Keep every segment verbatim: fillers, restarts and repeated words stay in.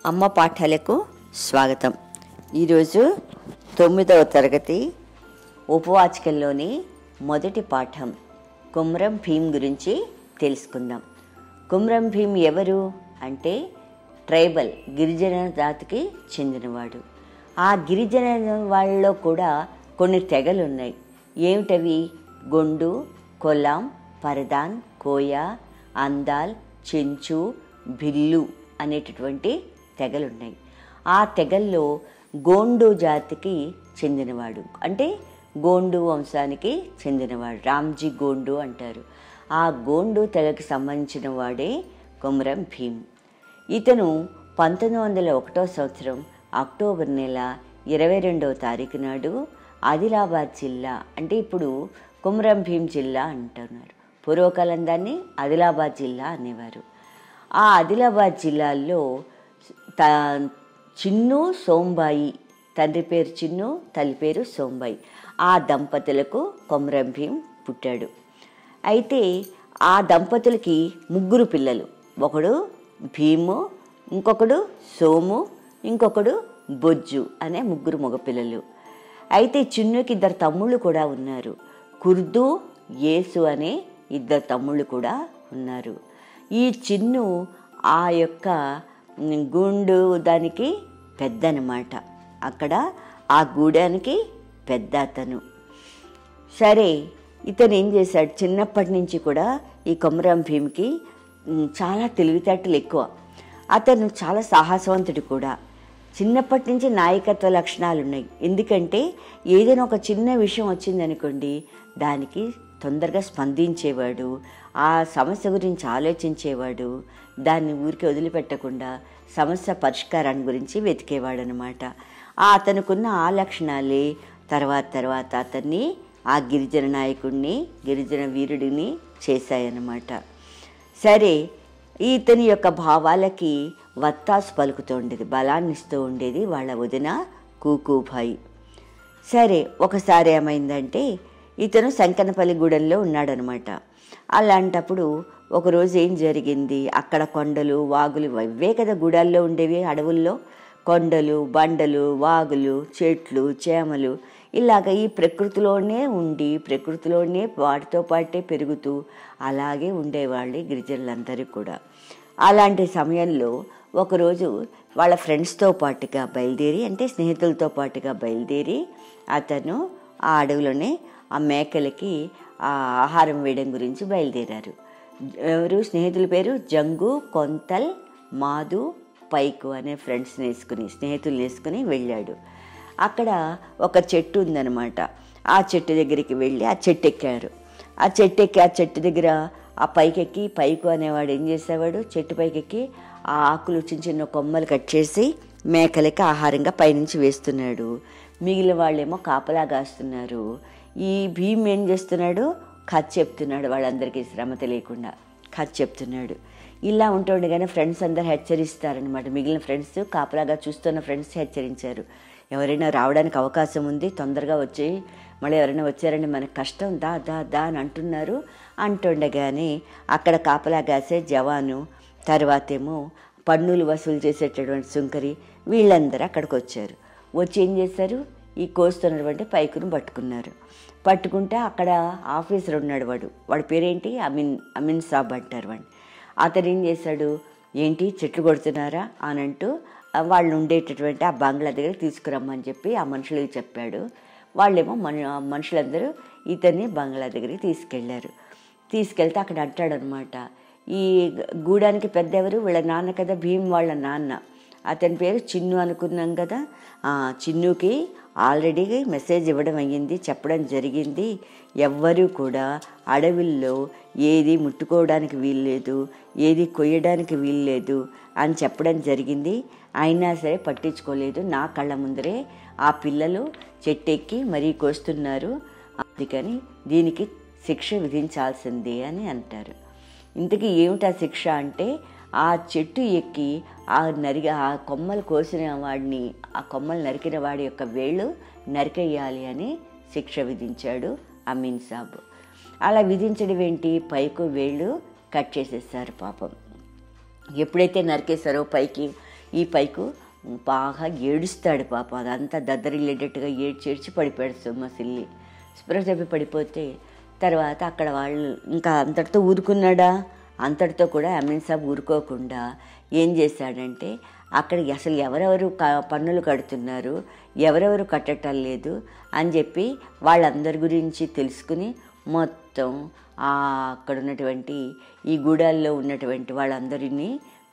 అమ్మ పాఠాలకు స్వాగతం. ఈరోజు తొమ్మిదవ తరగతి ఉపవాచకంలోని మొదటి పాఠం కొమరం భీమ్ గురించి తెలుసుకుందాం. కొమరం భీమ్ ఎవరు అంటే ట్రైబల్ గిరిజన జాతికి చెందినవాడు. ఆ గిరిజన వాళ్ళలో కూడా కొన్ని తెగలు ఉన్నాయి. ఏమిటవి? గొండు, కొలాం, పరదాన్, కోయ, అందాల్, చెంచు, భిల్లు అనేటటువంటి తెగలున్నాయి. ఆ తెగల్లో గోండు జాతికి చెందినవాడు అంటే గోండు వంశానికి చెందినవాడు రామ్జీ గోండు అంటారు. ఆ గోండు తెగకి సంబంధించిన వాడే కొమరం భీమ్. ఇతను పంతొమ్మిది వందల ఒకటో సంవత్సరం అక్టోబర్ నెల ఇరవై రెండవ తారీఖు నాడు ఆదిలాబాద్ జిల్లా అంటే ఇప్పుడు కొమరం భీమ్ జిల్లా అంటున్నారు. పూర్వకాలం దాన్ని ఆదిలాబాద్ జిల్లా అనేవారు. ఆ ఆదిలాబాద్ జిల్లాలో త చిన్ను సోంబాయి, తండ్రి పేరు చిన్ను, తల్లి పేరు సోంబాయి, ఆ దంపతులకు కొమరం భీమ్ పుట్టాడు. అయితే ఆ దంపతులకి ముగ్గురు పిల్లలు. ఒకడు భీము, ఇంకొకడు సోము, ఇంకొకడు బొజ్జు అనే ముగ్గురు మగపిల్లలు. అయితే చిన్నుకి ఇద్దరు తమ్ముళ్ళు కూడా ఉన్నారు. కుర్దు, యేసు అనే ఇద్దరు తమ్ముళ్ళు కూడా ఉన్నారు. ఈ చిన్ను ఆ యొక్క గూండు దానికి పెద్ద అన్నమాట. అక్కడ ఆ గూడానికి పెద్ద అతను. సరే, ఇతను ఏం చేశాడు, చిన్నప్పటి నుంచి కూడా ఈ కొమరం భీమ్కి చాలా తెలివితేటలు ఎక్కువ. అతను చాలా సాహసవంతుడు కూడా. చిన్నప్పటి నుంచి నాయకత్వ లక్షణాలు ఉన్నాయి. ఎందుకంటే ఏదైనా ఒక చిన్న విషయం వచ్చిందనుకోండి, దానికి తొందరగా స్పందించేవాడు, ఆ సమస్య గురించి ఆలోచించేవాడు, దాన్ని ఊరికి వదిలిపెట్టకుండా సమస్య పరిష్కారాన్ని గురించి వెతికేవాడు అనమాట. ఆ అతనుకున్న ఆ లక్షణాలే తర్వాత తర్వాత అతన్ని ఆ గిరిజన నాయకుడిని, గిరిజన వీరుడిని చేశాయన్నమాట. సరే, ఇతని యొక్క భావాలకి వత్తాసు పలుకుతూ ఉండేది, బలాన్ని ఇస్తూ ఉండేది వాళ్ళ వదిన కూకుభాయి. సరే, ఒకసారి ఏమైందంటే ఇతను శంకనపల్లి గూడెంలో ఉన్నాడనమాట. అలాంటప్పుడు ఒకరోజు ఏం జరిగింది, అక్కడ కొండలు, వాగులు, ఇవే కదా గూడాల్లో ఉండేవి. అడవుల్లో కొండలు, బండలు, వాగులు, చెట్లు, చేమలు, ఇలాగ ఈ ప్రకృతిలోనే ఉండి ప్రకృతిలోనే వాటితో పాటే పెరుగుతూ అలాగే ఉండేవాళ్ళు గిరిజనులందరూ కూడా. అలాంటి సమయంలో ఒకరోజు వాళ్ళ ఫ్రెండ్స్తో పాటుగా బయలుదేరి అంటే స్నేహితులతో పాటుగా బయలుదేరి అతను ఆ అడవిలోనే ఆ మేకలకి ఆ ఆహారం వేయడం గురించి బయలుదేరారు. ఎవరు స్నేహితుల పేరు జంగు, కొంతల్, మాధు, పైకు అనే ఫ్రెండ్స్ని వేసుకుని స్నేహితులు వేసుకుని వెళ్ళాడు. అక్కడ ఒక చెట్టు ఉందన్నమాట. ఆ చెట్టు దగ్గరికి వెళ్ళి ఆ చెట్టు ఎక్కారు. ఆ చెట్టు ఎక్కి ఆ చెట్టు దగ్గర ఆ పైకెక్కి పైకు అనేవాడు ఏం చేసేవాడు, చెట్టు పైకెక్కి ఆ ఆకులు చిన్న చిన్న కొమ్మలు కట్ చేసి మేకలకి ఆహారంగా పైనుంచి వేస్తున్నాడు. మిగిలిన వాళ్ళేమో కాపలా కాస్తున్నారు. ఈ భీమ్ ఏం చేస్తున్నాడు, కథ చెప్తున్నాడు, వాళ్ళందరికీ శ్రమ తెలియకుండా కథ చెప్తున్నాడు. ఇలా ఉంటుండగానే ఫ్రెండ్స్ అందరు హెచ్చరిస్తారనమాట. మిగిలిన ఫ్రెండ్స్, కాపలాగా చూస్తున్న ఫ్రెండ్స్ హెచ్చరించారు, ఎవరైనా రావడానికి అవకాశం ఉంది, తొందరగా వచ్చి మళ్ళీ ఎవరైనా వచ్చారంటే మనకు కష్టం, దా దా దా అని అంటున్నారు. అంటుండగానే అక్కడ కాపలా కాసే జవాను, తర్వాత ఏమో పన్నులు వసూలు చేసేటటువంటి సుంకరి, వీళ్ళందరూ అక్కడికి వచ్చారు. వచ్చి ఏం చేశారు, ఈ కోస్తున్నటువంటి పైకును పట్టుకున్నారు. పట్టుకుంటే అక్కడ ఆఫీసర్ ఉన్నాడు, వాడు వాడి పేరేంటి, అమీన్ అమీన్ సాబ్ అంటారు వాడిని. అతను ఏం చేశాడు, ఏంటి చెట్లు కొడుతున్నారా అని అంటూ వాళ్ళు ఉండేటటువంటి ఆ బంగ్లా దగ్గర తీసుకురమ్మని చెప్పి ఆ మనుషులకి చెప్పాడు. వాళ్ళేమో మన మనుషులందరూ ఇతన్ని బంగ్లా దగ్గరికి తీసుకెళ్లారు. తీసుకెళ్తే అక్కడ అంటాడనమాట, ఈ గూడానికి పెద్ద ఎవరు, వీళ్ళ నాన్న కదా, భీమ్ వాళ్ళ నాన్న. అతని పేరు చిన్ను అనుకున్నాం కదా. చిన్నుకి ఆల్రెడీ మెసేజ్ ఇవ్వడం అయ్యింది, చెప్పడం జరిగింది, ఎవ్వరూ కూడా అడవుల్లో ఏది ముట్టుకోవడానికి వీల్లేదు, ఏది కొయ్యడానికి వీల్లేదు అని చెప్పడం జరిగింది. అయినా సరే పట్టించుకోలేదు. నా కళ్ళ ముందరే ఆ పిల్లలు చెట్టెక్కి మరీ కోస్తున్నారు, అందుకని దీనికి శిక్ష విధించాల్సిందే అని అంటారు. ఇంతకీ ఏమిటా శిక్ష అంటే, ఆ చెట్టు ఎక్కి ఆ నరిగి ఆ కొమ్మలు కోసిన వాడిని, ఆ కొమ్మలు నరికిన వాడి యొక్క వేళ్ళు నరికేయాలి అని శిక్ష విధించాడు అమీన్ సాబ్. అలా విధించడం ఏంటి, పైకు వేళ్ళు కట్ చేసేసారు పాపం. ఎప్పుడైతే నరికేశారో పైకి ఈ పైకు బాగా ఏడుస్తాడు పాపం. అదంతా దద్దరిల్లేటట్టుగా ఏడ్చి ఏడ్చి పడిపోయాడు సొమ్మసిల్లి. స్పృహ తప్పి పడిపోతే తర్వాత అక్కడ వాళ్ళు ఇంకా అంతటితో ఊరుకున్నాడా? అంతటితో కూడా అమీన్ సాబ్ ఊరుకోకుండా ఏం చేశాడంటే అక్కడికి అసలు ఎవరెవరు క పన్నులు కడుతున్నారు, ఎవరెవరు కట్టటం లేదు అని చెప్పి వాళ్ళందరి గురించి తెలుసుకుని మొత్తం అక్కడ ఉన్నటువంటి ఈ గూడాల్లో ఉన్నటువంటి వాళ్ళందరినీ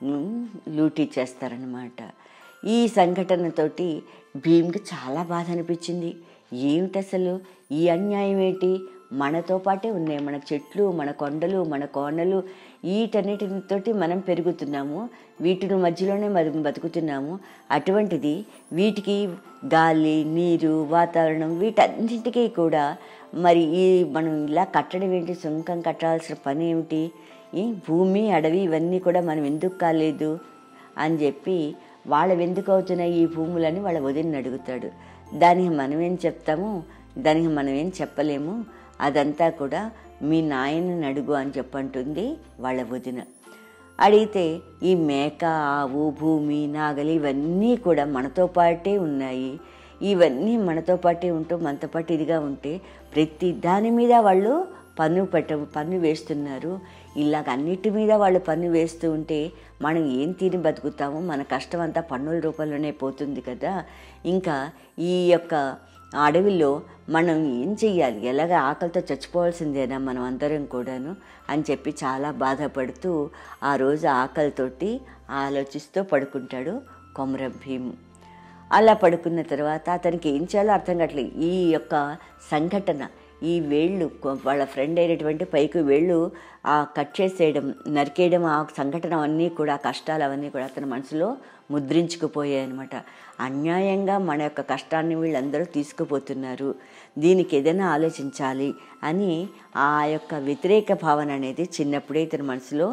లూటీ చేస్తారనమాట. ఈ సంఘటనతోటి భీమ్కి చాలా బాధ అనిపించింది. ఏమిటి అసలు ఈ అన్యాయం ఏంటి? మనతో పాటే ఉన్నాయి మన చెట్లు, మన కొండలు, మన కోనలు, వీటన్నిటితోటి మనం పెరుగుతున్నాము, వీటి మధ్యలోనే మనం బతుకుతున్నాము. అటువంటిది వీటికి గాలి, నీరు, వాతావరణం వీటన్నింటికీ కూడా మరి ఈ మనం ఇలా కట్టడం ఏంటి? సుంకం కట్టాల్సిన పని ఏమిటి? ఈ భూమి, అడవి ఇవన్నీ కూడా మనం ఎందుకు కాలేదు అని చెప్పి వాళ్ళవి ఎందుకు అవుతున్నాయి ఈ భూములని వాళ్ళ వదిలిని అడుగుతాడు. దానికి మనమేం చెప్తాము? దానికి మనమేం చెప్పలేము. అదంతా కూడా మీ నాయనని అడుగు అని చెప్పంటుంది వాళ్ళ వదిన. అడిగితే ఈ మేక, ఆవు, భూమి, నాగలి ఇవన్నీ కూడా మనతో పాటే ఉన్నాయి. ఇవన్నీ మనతో పాటే ఉంటూ మనతో పాటు ఇదిగా ఉంటే ప్రతి దాని మీద వాళ్ళు పన్ను పెట్ట పన్ను వేస్తున్నారు. ఇలాగ అన్నిటి మీద వాళ్ళు పన్ను వేస్తూ ఉంటే మనం ఏం తిని బతుకుతాము? మన కష్టం అంతా పన్నుల రూపంలోనే పోతుంది కదా. ఇంకా ఈ యొక్క అడవిలో మనం ఏం చెయ్యాలి? ఎలాగ ఆకలితో చచ్చిపోవాల్సిందేనా మనం అందరం కూడాను అని చెప్పి చాలా బాధపడుతూ ఆ రోజు ఆకలితోటి ఆలోచిస్తూ పడుకుంటాడు కొమరం భీము. అలా పడుకున్న తర్వాత అతనికి ఏం చేయాలో అర్థం కావట్లేదు. ఈ యొక్క సంఘటన, ఈ వేళ్ళు వాళ్ళ ఫ్రెండ్ అయినటువంటి పైకి వేళ్ళు ఆ కట్ చేసేయడం, నరికేయడం, ఆ సంఘటన అవన్నీ కూడా కష్టాలు అవన్నీ కూడా అతని మనసులో ముద్రించుకుపోయాయి అనమాట. అన్యాయంగా మన యొక్క కష్టాన్ని వీళ్ళందరూ తీసుకుపోతున్నారు, దీనికి ఏదైనా ఆలోచించాలి అని ఆ యొక్క వ్యతిరేక భావన అనేది చిన్నప్పుడే ఇతని మనసులో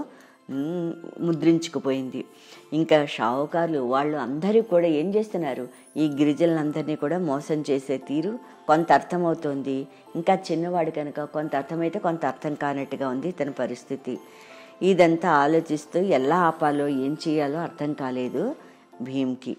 ముద్రించుకుపోయింది. ఇంకా షావుకారులు వాళ్ళు అందరూ కూడా ఏం చేస్తున్నారు? ఈ గిరిజనులందరినీ కూడా మోసం చేసే తీరు కొంత అర్థమవుతోంది. ఇంకా చిన్నవాడు కనుక కొంత అర్థమైతే కొంత అర్థం కానట్టుగా ఉంది తన పరిస్థితి. ఇదంతా ఆలోచిస్తూ ఎలా ఆపాలో ఏం చేయాలో అర్థం కాలేదు భీమ్కి.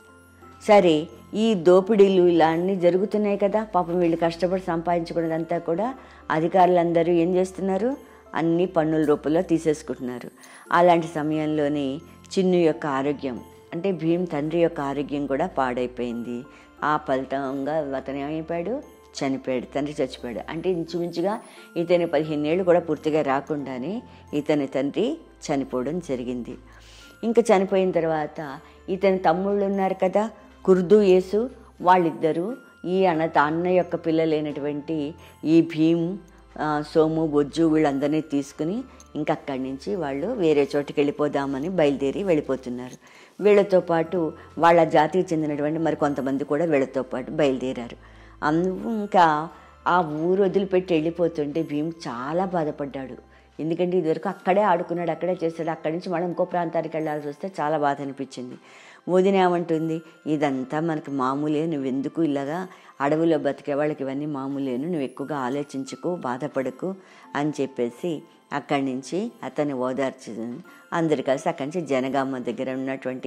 సరే, ఈ దోపిడీలు ఇలా అన్నీ జరుగుతున్నాయి కదా, పాపం వీళ్ళు కష్టపడి సంపాదించుకున్నదంతా కూడా అధికారులందరూ ఏం చేస్తున్నారు? అన్ని పన్నుల రూపంలో తీసేసుకుంటున్నారు. అలాంటి సమయంలోనే చిన్ను యొక్క ఆరోగ్యం అంటే భీమ్ తండ్రి యొక్క ఆరోగ్యం కూడా పాడైపోయింది. ఆ ఫలితంగా అతను ఏమైపోయాడు? చనిపోయాడు. తండ్రి చచ్చిపోయాడు. అంటే ఇంచుమించుగా ఇతని పదిహేను ఏళ్ళు కూడా పూర్తిగా రాకుండానే ఇతని తండ్రి చనిపోవడం జరిగింది. ఇంకా చనిపోయిన తర్వాత ఇతని తమ్ముళ్ళు ఉన్నారు కదా, కుర్దు, యేసు, వాళ్ళిద్దరూ ఈ అన్న అన్న యొక్క పిల్లలైనటువంటి ఈ భీమ్, సోము, బొజ్జు వీళ్ళందరినీ తీసుకుని ఇంకా అక్కడి నుంచి వాళ్ళు వేరే చోటుకి వెళ్ళిపోదామని బయలుదేరి వెళ్ళిపోతున్నారు. వీళ్ళతో పాటు వాళ్ళ జాతికి చెందినటువంటి మరి కొంతమంది కూడా వీళ్ళతో పాటు బయలుదేరారు. ఇంకా ఆ ఊరు వదిలిపెట్టి వెళ్ళిపోతుంటే భీమ్ చాలా బాధపడ్డాడు. ఎందుకంటే ఇదివరకు అక్కడే ఆడుకున్నాడు, అక్కడే చేస్తాడు, అక్కడి నుంచి మనం ఇంకో ప్రాంతానికి వెళ్ళాల్సి వస్తే చాలా బాధ అనిపించింది. వదిన ఏమంటుంది? ఇదంతా మనకు మామూలే, నువ్వెందుకు ఇలాగా అడవిలో బతికే వాళ్ళకి ఇవన్నీ మామూలేను, నువ్వు ఎక్కువగా ఆలోచించుకు, బాధపడకు అని చెప్పేసి అక్కడి నుంచి అతన్ని ఓదార్చి అందరు కలిసి అక్కడి నుంచి జనగామ దగ్గర ఉన్నటువంటి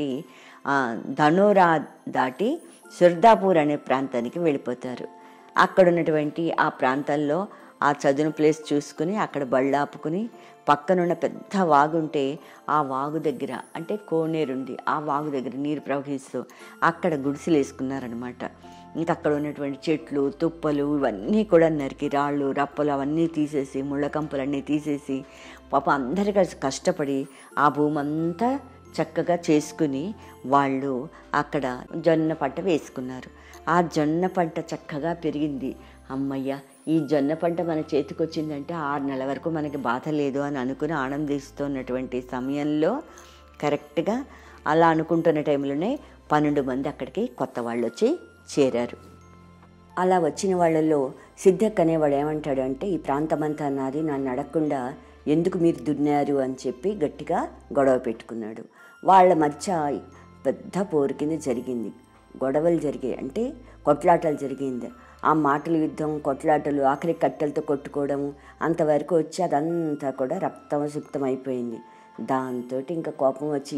ధనోరా దాటి సుర్దాపూర్ అనే ప్రాంతానికి వెళ్ళిపోతారు. అక్కడ ఉన్నటువంటి ఆ ప్రాంతాల్లో ఆ చదును ప్లేస్ చూసుకుని అక్కడ బళ్ళు ఆపుకుని పక్కనున్న పెద్ద వాగుంటే ఆ వాగు దగ్గర అంటే కోనేరుండి ఆ వాగు దగ్గర నీరు ప్రవహిస్తూ అక్కడ గుడిసెలు వేసుకున్నారనమాట. ఇంకా అక్కడ ఉన్నటువంటి చెట్లు, తుప్పలు ఇవన్నీ కూడా నరికి రాళ్ళు, రప్పలు అవన్నీ తీసేసి, ముళ్ళకంపలన్నీ తీసేసి పాప అందరి కలిసి కష్టపడి ఆ భూమి అంతా చక్కగా చేసుకుని వాళ్ళు అక్కడ జొన్న పంట వేసుకున్నారు. ఆ జొన్న పంట చక్కగా పెరిగింది. అమ్మయ్య, ఈ జొన్న పంట మన చేతికి వచ్చిందంటే ఆరు నెలల వరకు మనకి బాధ లేదు అని అనుకుని ఆనందిస్తున్నటువంటి సమయంలో కరెక్ట్గా అలా అనుకుంటున్న టైంలోనే పన్నెండు మంది అక్కడికి కొత్త వాళ్ళు వచ్చి చేరారు. అలా వచ్చిన వాళ్ళల్లో సిద్ధక్ అనేవాడు ఏమంటాడు అంటే, ఈ ప్రాంతమంతా నాది, నన్ను అడగకుండా ఎందుకు మీరు దున్నారు అని చెప్పి గట్టిగా గొడవ పెట్టుకున్నాడు. వాళ్ళ మధ్య పెద్ద పోరు కింద జరిగింది. గొడవలు జరిగాయి అంటే కొట్లాటలు జరిగింది. ఆ మాటల యుద్ధం, కొట్లాటలు, ఆఖరి కట్టెలతో కొట్టుకోవడము అంతవరకు వచ్చి అదంతా కూడా రక్తమసుక్తం అయిపోయింది. దాంతో ఇంకా కోపం వచ్చి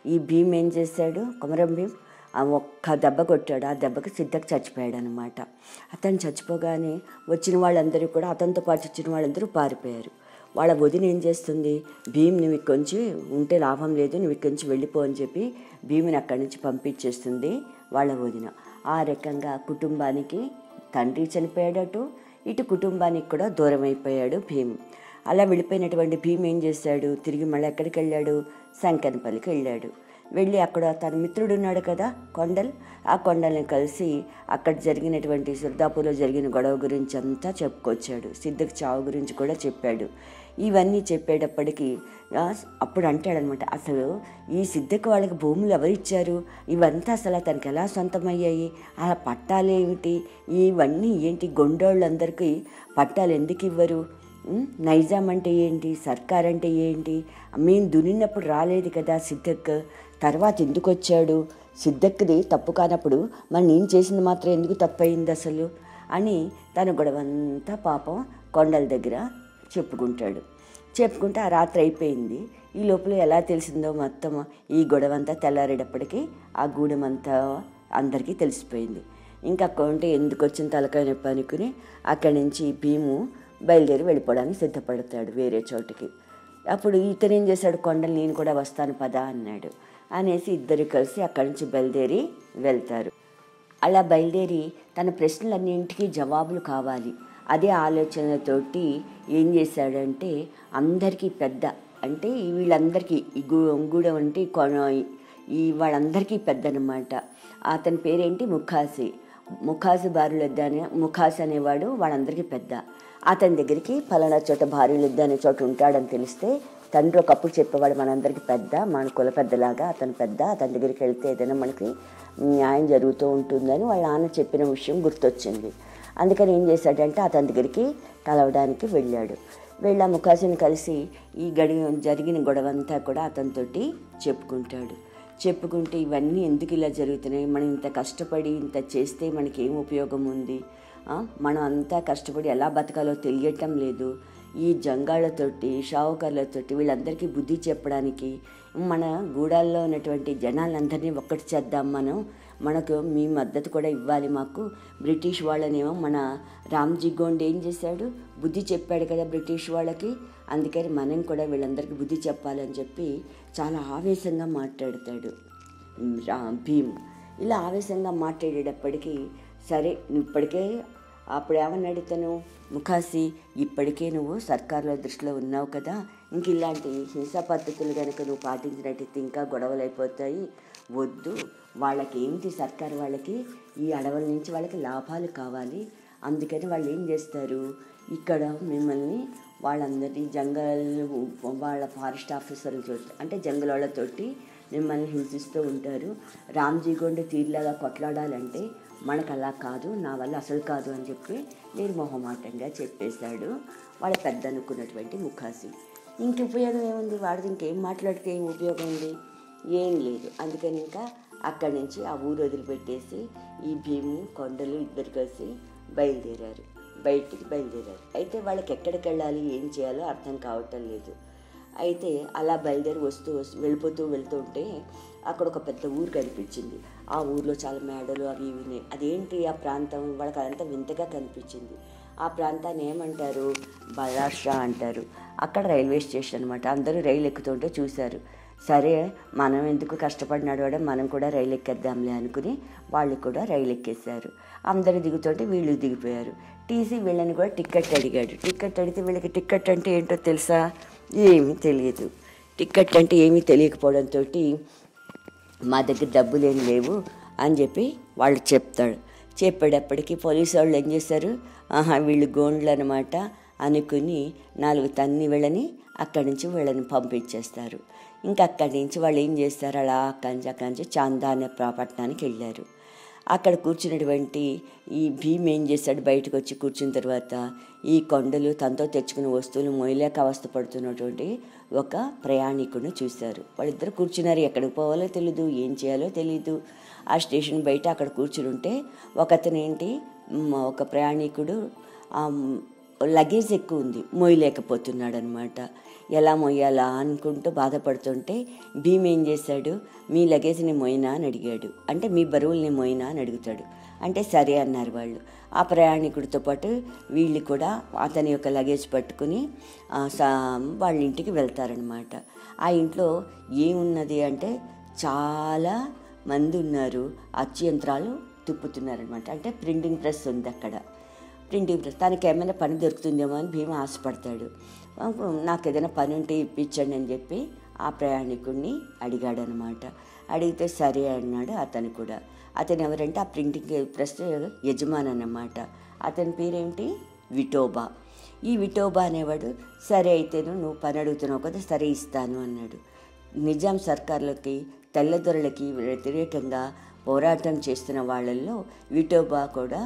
ఈ భీమ్ ఏం చేశాడు, కొమరం భీమ్ ఆ ఒక్క దెబ్బ కొట్టాడు. ఆ దెబ్బకి సిద్ధకు చచ్చిపోయాడు అనమాట. అతను చచ్చిపోగానే వచ్చిన వాళ్ళందరూ కూడా, అతనితో పాటు వచ్చిన వాళ్ళందరూ పారిపోయారు. వాళ్ళ వదిన ఏం చేస్తుంది, భీమ్ నువ్వు ఇక్కడి నుంచి ఉంటే లాభం లేదు, నువ్వు ఇక్కడి నుంచి వెళ్ళిపో అని చెప్పి భీముని అక్కడి నుంచి పంపించేస్తుంది వాళ్ళ వదిన. ఆ రకంగా కుటుంబానికి తండ్రి చనిపోయాడటు, ఇటు కుటుంబానికి కూడా దూరం అయిపోయాడు భీమ్. అలా వెళ్ళిపోయినటువంటి భీమ్ ఏం చేశాడు, తిరిగి మళ్ళీ ఎక్కడికి వెళ్ళాడు, శంకరపల్లికి వెళ్ళాడు. వెళ్ళి అక్కడ తన మిత్రుడు ఉన్నాడు కదా కొండల్, ఆ కొండల్ని కలిసి అక్కడ జరిగినటువంటి సిర్దాపూర్లో జరిగిన గొడవ గురించి అంతా చెప్పుకొచ్చాడు. సిద్ధకు చావు గురించి కూడా చెప్పాడు. ఇవన్నీ చెప్పేటప్పటికీ అప్పుడు అంటాడనమాట, అసలు ఈ సిద్ధకు వాళ్ళకి భూములు ఎవరిచ్చారు, ఇవంతా అసలు అతనికి ఎలా సొంతమయ్యాయి, ఆ పట్టాలు ఏమిటి, ఇవన్నీ ఏంటి, గొండోళ్ళందరికీ పట్టాలు ఎందుకు ఇవ్వరు, నైజాం అంటే ఏంటి, సర్కార్ అంటే ఏంటి, మేము దున్నినప్పుడు రాలేదు కదా సిద్ధక్, తర్వాత ఎందుకు వచ్చాడు, సిద్ధక్ది తప్పు కానప్పుడు మరి నేను చేసింది మాత్రం ఎందుకు తప్పయింది అసలు అని తన గొడవంతా పాపం కొండల దగ్గర చెప్పుకుంటాడు. చెప్పుకుంటే ఆ రాత్రి అయిపోయింది. ఈ లోపల ఎలా తెలిసిందో మొత్తం ఈ గొడవంతా తెల్లారేటప్పటికీ ఆ గూడెం అంతా అందరికీ తెలిసిపోయింది. ఇంకా కొంటే ఎందుకు వచ్చిన తలకాయ నొప్పి అనుకుని అక్కడి నుంచి భీము బయలుదేరి వెళ్ళిపోవడానికి సిద్ధపడతాడు వేరే చోటుకి. అప్పుడు ఇతను ఏం చేశాడు, కొండలు నేను కూడా వస్తాను పదా అన్నాడు. అనేసి ఇద్దరు కలిసి అక్కడి నుంచి బయలుదేరి వెళ్తారు. అలా బయలుదేరి తన ప్రశ్నలన్నింటికీ జవాబులు కావాలి అదే ఆలోచనతోటి ఏం చేశాడంటే, అందరికీ పెద్ద అంటే వీళ్ళందరికీ ఈ గు గూడెం అంటే ఈ వాళ్ళందరికీ పెద్ద అనమాట. అతని పేరేంటి, ముఖాసి. ముఖాసి భార్యులద్ద అనే ముఖాసి అనేవాడు వాళ్ళందరికీ పెద్ద. అతని దగ్గరికి ఫలానా చోట భార్యులద్ద అనే చోట ఉంటాడని తెలిస్తే తండ్రి ఒకప్పుడు చెప్పేవాడు, మనందరికీ పెద్ద, మన కుల పెద్దలాగా అతను పెద్ద, అతని దగ్గరికి వెళ్తే ఏదైనా మనకి న్యాయం జరుగుతూ ఉంటుందని వాళ్ళ నాన్న చెప్పిన విషయం గుర్తొచ్చింది. అందుకని ఏం చేశాడంటే అతని దగ్గరికి కలవడానికి వెళ్ళాడు. వెళ్ళి ఆ ముఖాసిని కలిసి ఈ గడి జరిగిన గొడవంతా కూడా అతనితోటి చెప్పుకుంటాడు. చెప్పుకుంటే ఇవన్నీ ఎందుకు ఇలా జరుగుతున్నాయి, మనం ఇంత కష్టపడి ఇంత చేస్తే మనకి ఏం ఉపయోగం ఉంది, మనం అంతా కష్టపడి ఎలా బతకాలో తెలియటం లేదు, ఈ జంగాళ్ళతోటి షావుకార్లతోటి వీళ్ళందరికీ బుద్ధి చెప్పడానికి మన గూడాల్లో ఉన్నటువంటి జనాలందరినీ ఒక్కటి చేద్దాం, మనం మనకు మీ మద్దతు కూడా ఇవ్వాలి మాకు. బ్రిటిష్ వాళ్ళనేమో మన రామ్జీ గోండ్ ఏం చేశాడు, బుద్ధి చెప్పాడు కదా బ్రిటిష్ వాళ్ళకి, అందుకని మనం కూడా వీళ్ళందరికీ బుద్ధి చెప్పాలని చెప్పి చాలా ఆవేశంగా మాట్లాడతాడు రా భీమ్. ఇలా ఆవేశంగా మాట్లాడేటప్పటికీ సరే ఇప్పటికే అప్పుడు ఏమన్నాడు ఇతను ముఖాసి, ఇప్పటికే నువ్వు సర్కారుల దృష్టిలో ఉన్నావు కదా, ఇంక ఇలాంటి హింసా పద్ధతులు కనుక నువ్వు పాటించినట్టయితే ఇంకా గొడవలు అయిపోతాయి, వద్దు, వాళ్ళకి ఏమిటి సర్కారు వాళ్ళకి ఈ అడవుల నుంచి వాళ్ళకి లాభాలు కావాలి, అందుకని వాళ్ళు ఏం చేస్తారు, ఇక్కడ మిమ్మల్ని వాళ్ళందరి జంగల్ వాళ్ళ ఫారెస్ట్ ఆఫీసర్లతో అంటే జంగల్ వాళ్ళతోటి మిమ్మల్ని హింసిస్తూ ఉంటారు, రామ్జీ గోండ్ తీర్లాగా కొట్లాడాలంటే మనకు అలా కాదు, నా వల్ల అసలు కాదు అని చెప్పి నిర్మోహమాటంగా చెప్పేశాడు వాళ్ళ పెద్ద అనుకున్నటువంటి ముఖాసి. ఇంక ఉపయోగం ఏముంది, వాడిది ఇంకేం మాట్లాడితే ఏం ఉపయోగం ఉంది, ఏం లేదు. అందుకని ఇంకా అక్కడి నుంచి ఆ ఊరు వదిలిపెట్టేసి ఈ భీము కొండలు ఇద్దరు కలిసి బయలుదేరారు, బయటికి బయలుదేరారు. అయితే వాళ్ళకి ఎక్కడికి వెళ్ళాలి ఏం చేయాలో అర్థం కావటం లేదు. అయితే అలా బయలుదేరి వస్తూ వస్తూ వెళ్ళిపోతూ వెళ్తూ ఉంటే అక్కడ ఒక పెద్ద ఊరు కనిపించింది. ఆ ఊర్లో చాలా మేడలు అవి ఇవి ఉన్నాయి. అదేంటి ఆ ప్రాంతం, వాళ్ళకి అదంతా వింతగా కనిపించింది. ఆ ప్రాంతాన్ని ఏమంటారు, బలాషా అంటారు. అక్కడ రైల్వే స్టేషన్ అనమాట. అందరూ రైలు ఎక్కుతుంటే చూశారు. సరే మనం ఎందుకు కష్టపడినాడు, మనం కూడా రైలు ఎక్కేద్దాంలే అనుకుని వాళ్ళు కూడా రైలు ఎక్కేశారు. అందరూ దిగుతుంటే వీళ్ళు దిగిపోయారు. టీసీ వీళ్ళని కూడా టికెట్ అడిగాడు. టికెట్ అడిగితే వీళ్ళకి టికెట్ అంటే ఏంటో తెలుసా, ఏమీ తెలియదు. టికెట్ అంటే ఏమీ తెలియకపోవడంతో మా దగ్గర డబ్బులు ఏం లేవు అని చెప్పి వాళ్ళు చెప్తాడు. చెప్పేటప్పటికి పోలీసు వాళ్ళు ఏం చేశారు, ఆహా వీళ్ళు గోండ్లు అనమాట అనుకుని నాలుగు తన్ని వీళ్ళని అక్కడి నుంచి వీళ్ళని పంపించేస్తారు. ఇంకా అక్కడి నుంచి వాళ్ళు ఏం చేస్తారు, అలా కంచి అక్కడి నుంచి చాందా అనే పట్టణానికి వెళ్ళారు. అక్కడ కూర్చున్నటువంటి ఈ భీమ్ ఏం చేశాడు, బయటకు వచ్చి కూర్చున్న తర్వాత ఈ కొండలు తనతో తెచ్చుకున్న వస్తువులు మోయలేక అవస్థ పడుతున్నటువంటి ఒక ప్రయాణికుడిని చూశారు. వాళ్ళిద్దరు కూర్చున్నారు, ఎక్కడికి పోవాలో తెలీదు, ఏం చేయాలో తెలీదు. ఆ స్టేషన్ బయట అక్కడ కూర్చుని ఉంటే ఒకతను ఏంటి ఒక ప్రయాణికుడు లగేజ్ ఎక్కువ ఉంది, మోయలేకపోతున్నాడు అనమాట. ఎలా మొయ్యాలా అనుకుంటూ బాధపడుతుంటే భీమ్ ఏం చేశాడు, మీ లగేజ్ని మోయినా అని అడిగాడు. అంటే మీ బరువుల్ని మోయినా అని అడుగుతాడు. అంటే సరే అన్నారు వాళ్ళు. ఆ ప్రయాణికుడితో పాటు వీళ్ళు కూడా అతని యొక్క లగేజ్ పట్టుకుని వాళ్ళ ఇంటికి వెళ్తారనమాట. ఆ ఇంట్లో ఏమున్నది అంటే చాలా మంది ఉన్నారు, అచ్చు యంత్రాలు తిప్పుతున్నారనమాట. అంటే ప్రింటింగ్ ప్రెస్ ఉంది అక్కడ. ప్రింటింగ్ ప్రెస్ తనకి ఏమైనా పని దొరుకుతుందేమో అని భీమ ఆశపడతాడు. నాకు ఏదైనా పని ఉంటే ఇప్పించండి అని చెప్పి ఆ ప్రయాణికుడిని అడిగాడు అనమాట. అడిగితే సరే అన్నాడు అతను కూడా. అతను ఎవరంటే ఆ ప్రింటింగ్ ప్రెస్ యజమాని అన్నమాట. అతని పేరేంటి, విఠోబా. ఈ విఠోబా అనేవాడు సరే అయితేను నువ్వు పని అడుగుతున్నావు కదా, సరే ఇస్తాను అన్నాడు. నిజాం సర్కార్లకి తెల్లదొరలకి వ్యతిరేకంగా పోరాటం చేస్తున్న వాళ్ళల్లో విఠోబా కూడా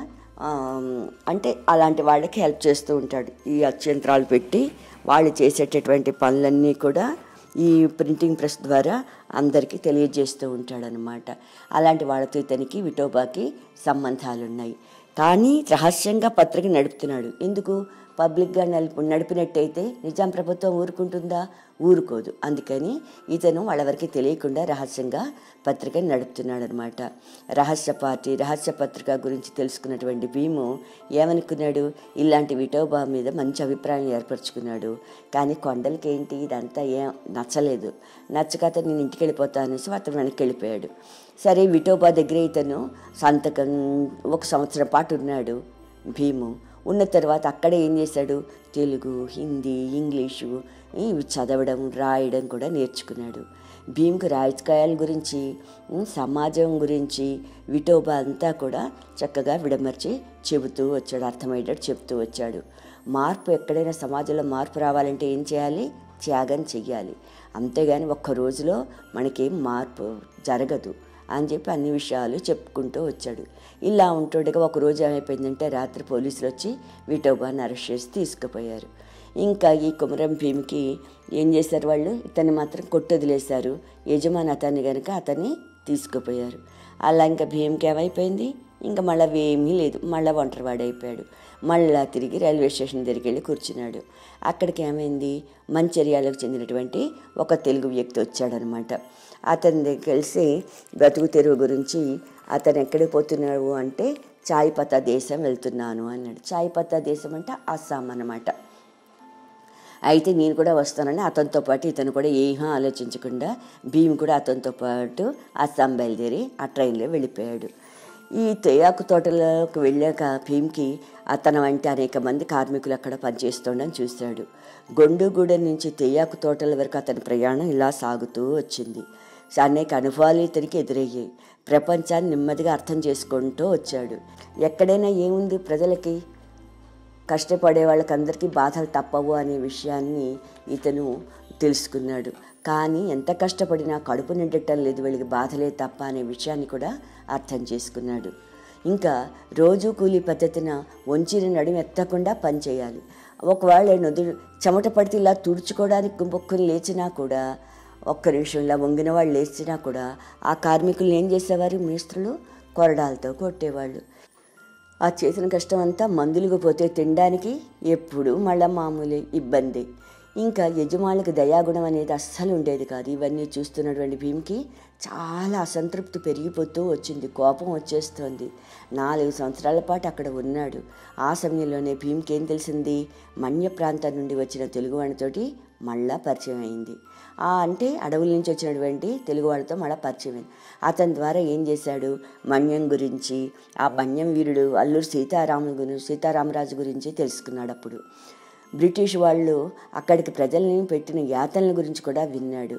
అంటే అలాంటి వాళ్ళకి హెల్ప్ చేస్తూ ఉంటాడు. ఈ అత్యంత్రాలు పెట్టి వాళ్ళు చేసేటటువంటి పనులన్నీ కూడా ఈ ప్రింటింగ్ ప్రెస్ ద్వారా అందరికీ తెలియజేస్తూ ఉంటాడనమాట. అలాంటి వాళ్ళతో ఇతనికి విఠోబాకి సంబంధాలు ఉన్నాయి. కానీ రహస్యంగా పత్రిక నడుపుతున్నాడు. ఎందుకు, పబ్లిక్గా నడిపి నడిపినట్టయితే నిజాం ప్రభుత్వం ఊరుకుంటుందా, ఊరుకోదు. అందుకని ఇతను వాళ్ళెవరికి తెలియకుండా రహస్యంగా పత్రికను నడుపుతున్నాడు అనమాట. రహస్య పార్టీ రహస్య పత్రిక గురించి తెలుసుకున్నటువంటి భీము ఏమనుకున్నాడు, ఇలాంటి విఠోబా మీద మంచి అభిప్రాయం ఏర్పరచుకున్నాడు. కానీ కొండలకి ఏంటి ఇదంతా ఏం నచ్చలేదు. నచ్చక అతను నేను ఇంటికి వెళ్ళిపోతాను అనేసి అతను వెనక్కి వెళ్ళిపోయాడు. సరే విఠోబా దగ్గర ఇతను సంతకం ఒక సంవత్సరం పాటు ఉన్నాడు భీము. ఉన్న తర్వాత అక్కడే ఏం చేశాడు, తెలుగు, హిందీ, ఇంగ్లీషు ఇవి చదవడం రాయడం కూడా నేర్చుకున్నాడు. భీమ్కి రాజకీయాల గురించి సమాజం గురించి విఠోబా అంతా కూడా చక్కగా విడమర్చి చెబుతూ వచ్చాడు, అర్థమయ్యేటట్టు చెప్తూ వచ్చాడు. మార్పు ఎక్కడైనా సమాజంలో మార్పు రావాలంటే ఏం చేయాలి, త్యాగం చెయ్యాలి. అంతేగాని ఒక్క రోజులో మనకేం మార్పు జరగదు అని చెప్పి అన్ని విషయాలు చెప్పుకుంటూ వచ్చాడు. ఇలా ఉంటుండగా ఒకరోజు ఏమైపోయిందంటే రాత్రి పోలీసులు వచ్చి విఠోబాని అరెస్ట్ చేసి తీసుకుపోయారు. ఇంకా ఈ కొమరం భీమ్కి ఏం చేశారు, వాళ్ళు ఇతన్ని మాత్రం కొట్టొదిలేశారు. యజమాని అతన్ని కనుక అతన్ని తీసుకుపోయారు. అలా ఇంకా భీమ్కి ఏమైపోయింది, ఇంకా మళ్ళీ ఏమీ లేదు, మళ్ళీ ఒంటరివాడైపోయాడు. మళ్ళా తిరిగి రైల్వే స్టేషన్ దగ్గరికి వెళ్ళి కూర్చున్నాడు. అక్కడికి ఏమైంది, మంచిర్యాలకు చెందినటువంటి ఒక తెలుగు వ్యక్తి వచ్చాడనమాట. అతని దగ్గర కలిసి బ్రతుకు తెరువు గురించి అతను ఎక్కడికి పోతున్నాడు అంటే చాయ్ పత్తా దేశం వెళ్తున్నాను అన్నాడు. చాయ్ పత్తా దేశం అంటే అస్సాం అన్నమాట. అయితే నేను కూడా వస్తానని అతనితో పాటు ఇతను కూడా ఏమీ ఆలోచించకుండా భీమ్ కూడా అతనితో పాటు అస్సాం బయలుదేరి ఆ ట్రైన్లో వెళ్ళిపోయాడు. ఈ తేయాకు తోటలోకి వెళ్ళాక భీమ్కి అతను వంటి అనేక మంది కార్మికులు అక్కడ పనిచేస్తుండని చూశాడు. గొండుగూడెం నుంచి తేయాకు తోటల వరకు అతని ప్రయాణం ఇలా సాగుతూ వచ్చింది. అనేక అనుభవాలు ఇతనికి ఎదురయ్యాయి. ప్రపంచాన్ని నెమ్మదిగా అర్థం చేసుకుంటూ వచ్చాడు. ఎక్కడైనా ఏముంది, ప్రజలకి కష్టపడే వాళ్ళకందరికీ బాధలు తప్పవు అనే విషయాన్ని ఇతను తెలుసుకున్నాడు. కానీ ఎంత కష్టపడినా కడుపు నిండటం లేదు, వీళ్ళకి బాధలే తప్ప అనే విషయాన్ని కూడా అర్థం చేసుకున్నాడు. ఇంకా రోజు కూలీ పద్ధతిన వంచిన నడుము ఎత్తకుండా పనిచేయాలి. ఒకవేళ నొదు చెమట పడితే ఇలా తుడుచుకోవడానికి గుంపొక్కుని లేచినా కూడా, ఒక్క నిమిషం ఇలా వంగిన వాళ్ళు లేచినా కూడా ఆ కార్మికులు ఏం చేసేవారు, మేస్త్రులు కొరడాలతో కొట్టేవాళ్ళు. ఆ చేసిన కష్టం అంతా మందులకు పోతే తినడానికి ఎప్పుడు మళ్ళా మామూలే ఇబ్బంది. ఇంకా యజమానులకు దయాగుణం అనేది అస్సలు ఉండేది కాదు. ఇవన్నీ చూస్తున్నటువంటి భీమ్కి చాలా అసంతృప్తి పెరిగిపోతూ వచ్చింది, కోపం వచ్చేస్తోంది. నాలుగు సంవత్సరాల పాటు అక్కడ ఉన్నాడు. ఆ సమయంలోనే భీమ్కి ఏం తెలిసింది, మన్య ప్రాంతం నుండి వచ్చిన తెలుగు వాడితోటి మళ్ళా పరిచయం అయింది. ఆ అంటే అడవుల నుంచి వచ్చినటువంటి తెలుగు వాళ్ళతో మళ్ళీ పరిచయం అయింది. అతని ద్వారా ఏం చేశాడు, మన్యం గురించి, ఆ మన్యం వీరుడు అల్లూరు సీతారాముల గురించి సీతారామరాజు గురించి తెలుసుకున్నాడు. అప్పుడు బ్రిటిష్ వాళ్ళు అక్కడికి ప్రజల్ని పెట్టిన యాతనల గురించి కూడా విన్నాడు.